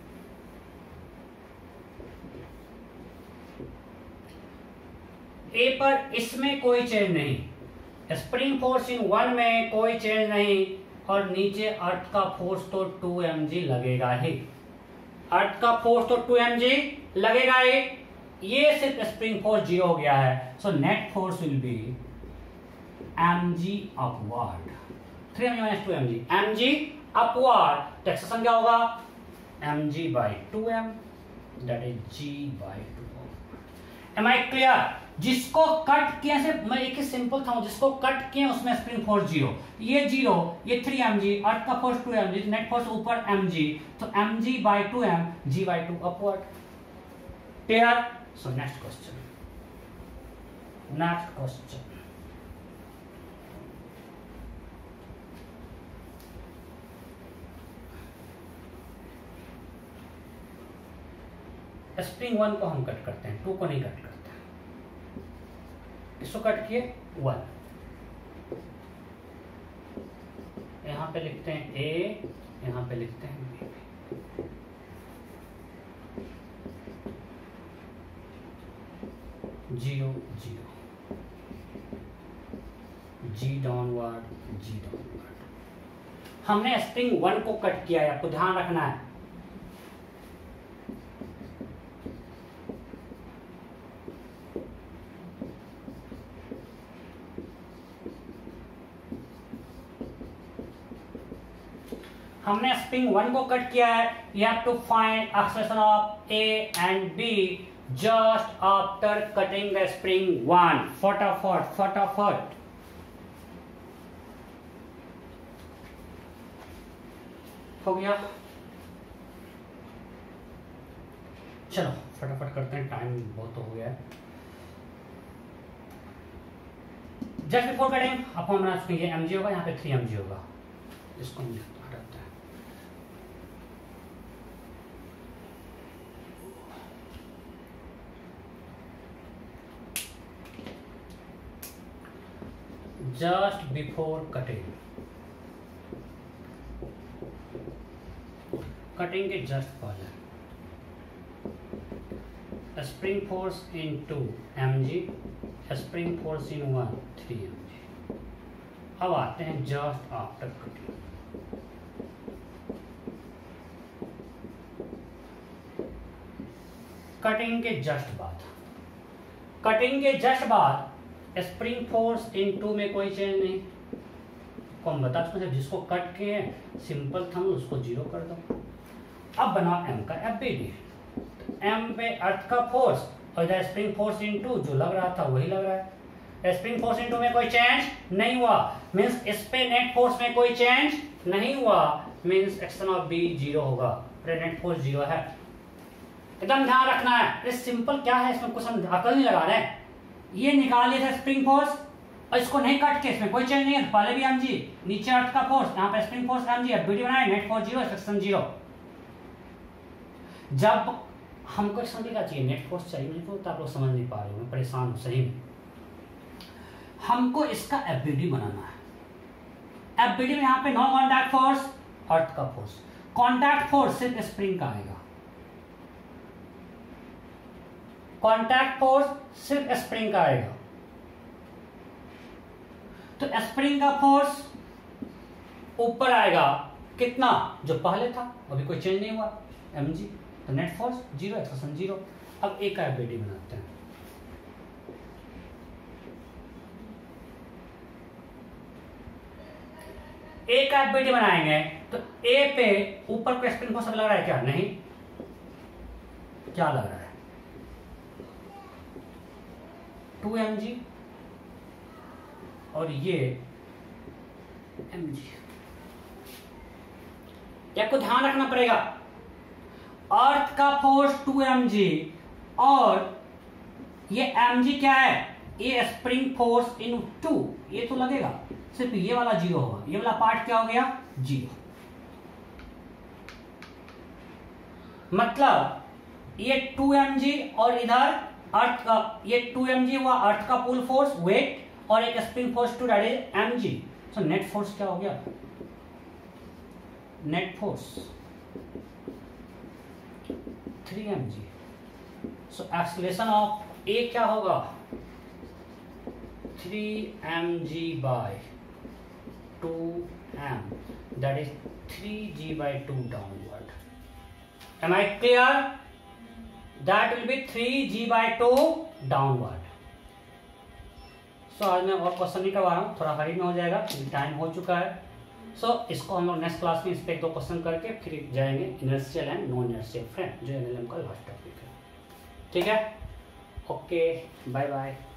ए पर इसमें कोई चेंज नहीं, स्प्रिंग फोर्स इन 1 में कोई चेंज नहीं, और नीचे अर्थ का फोर्स तो 2mg लगेगा ही, अर्थ का फोर्स तो 2mg लगेगा ही, ये सिर्फ स्प्रिंग फोर्स 0 हो गया है, so net force will be mg upward, 3mg minus 2mg, mg upward, तो एक्सेलरेशन क्या होगा, mg by 2m, that is g by 2। Am I clear. जिसको कट किए से मैं एक ही सिंपल था, जिसको कट किए उसमें स्प्रिंग फोर्स 0, ये 0, ये 3mg, अर्थ का फोर्स 2mg, नेट फोर्स ऊपर mg, तो mg by 2m, g by 2 अपवर्ड, clear. So next question, next question, spring 1 को हम कट करते हैं, 2 को नहीं कट करते, इसको कट किए 1, यहां पे लिखते हैं ए, यहां पे लिखते हैं B, 0 0, G downward, G downward. हमने स्प्रिंग 1 को कट किया है, आपको ध्यान रखना है, हमने स्प्रिंग 1 को कट किया है, you have to find acceleration of A and B just after cutting the spring 1। फटाफट फटाफट, हो गया, चलो फटाफट करते हैं, टाइम बहुत हो गया है। जस्ट बिफोर कटिंग आपको हम बना चुके हैं, ये mg होगा, यहाँ पे 3mg होगा, इसको हम हटाते हैं। just before cutting, cutting के just पहले spring force in 2 mg, spring force in 1 3mg। अब आते हैं just after cutting, कटिंग के जस्ट बाद, कटिंग के जस्ट बाद स्प्रिंग फोर्स इन 2 में कोई चेंज नहीं, को हम बता चुके हैं, जिसको कट किए सिंपल था उसको 0 कर दो। अब बनाओ m का एफबीडी, m पे अर्थ का फोर्स और इधर स्प्रिंग फोर्स इन 2, जो लग रहा था वही लग रहा है, स्प्रिंग फोर्स इन 2 में कोई चेंज नहीं हुआ, मीन्स इस पे नेट फोर्स में कोई चेंज नहीं हुआ, मीन्स एक्शन ऑफ b 0 होगा, नेट फोर्स 0 है, एकदम ध्यान रखना है। ये सिंपल क्या है, इसमें कुछ हम अकल नहीं लगा रहे हैं। ये निकाल लिया था स्प्रिंग फोर्स और इसको नहीं काट के, इसमें कोई चेंज नहीं है, पहले भी mg, नीचे अर्थ का फोर्स, यहाँ पे स्प्रिंग फोर्स mg, एफबीडी बनाए, नेट फोर्स 0, फ्रिक्शन 0। जब हमको समझ क्या चाहिए, नेट फोर्स चाहिए मुझको, तो आप लोग समझ नहीं पा रहे हो, मैं परेशान हूँ सही में। हमको इसका एफबीडी बनाना है। एफबीडी में यहाँ पे नो कॉन्टैक्ट फोर्स, अर्थ का फोर्स, कॉन्टैक्ट फोर्स सिर्फ स्प्रिंग का आएगा, कॉन्टैक्ट फोर्स सिर्फ स्प्रिंग का आएगा। तो स्प्रिंग का फोर्स ऊपर आएगा कितना, जो पहले था, अभी कोई चेंज नहीं हुआ, mg। तो नेट फोर्स 0, एक्सेशन 0। अब ए का एफबीडी बनाते हैं। ए का एफबीडी बनाएंगे तो ए पे ऊपर को स्प्रिंग फोर्स लग रहा है क्या, नहीं, क्या लग रहा है, 2mg और ये mg। क्या को ध्यान रखना पड़ेगा, अर्थ का फोर्स 2mg और ये mg क्या है, ये स्प्रिंग फोर्स इन 2, ये तो लगेगा, सिर्फ ये वाला 0 होगा, ये वाला पार्ट क्या हो गया 0। मतलब ये 2mg और इधर अर्थ का, ये 2mg हुआ अर्थ का पुल फोर्स वेट, और एक spring force 2 that is mg। So net force क्या हो गया, net force 3mg। So acceleration of A क्या होगा, 3mg by 2m, that is 3g by 2 downward। Am I clear? That will be 3g by 2 downward। आज मैं और question नहीं करवा रहा हूँ, थोड़ा हरी में हो जाएगा, टाइम हो चुका है। इसको हम लोग नेक्स्ट क्लास में इस पर 2 क्वेश्चन करके फिर जाएंगे inertial and non inertial frame, जो एनएलएम का लास्ट टॉपिक है। ठीक है, ओके, बाय बाय।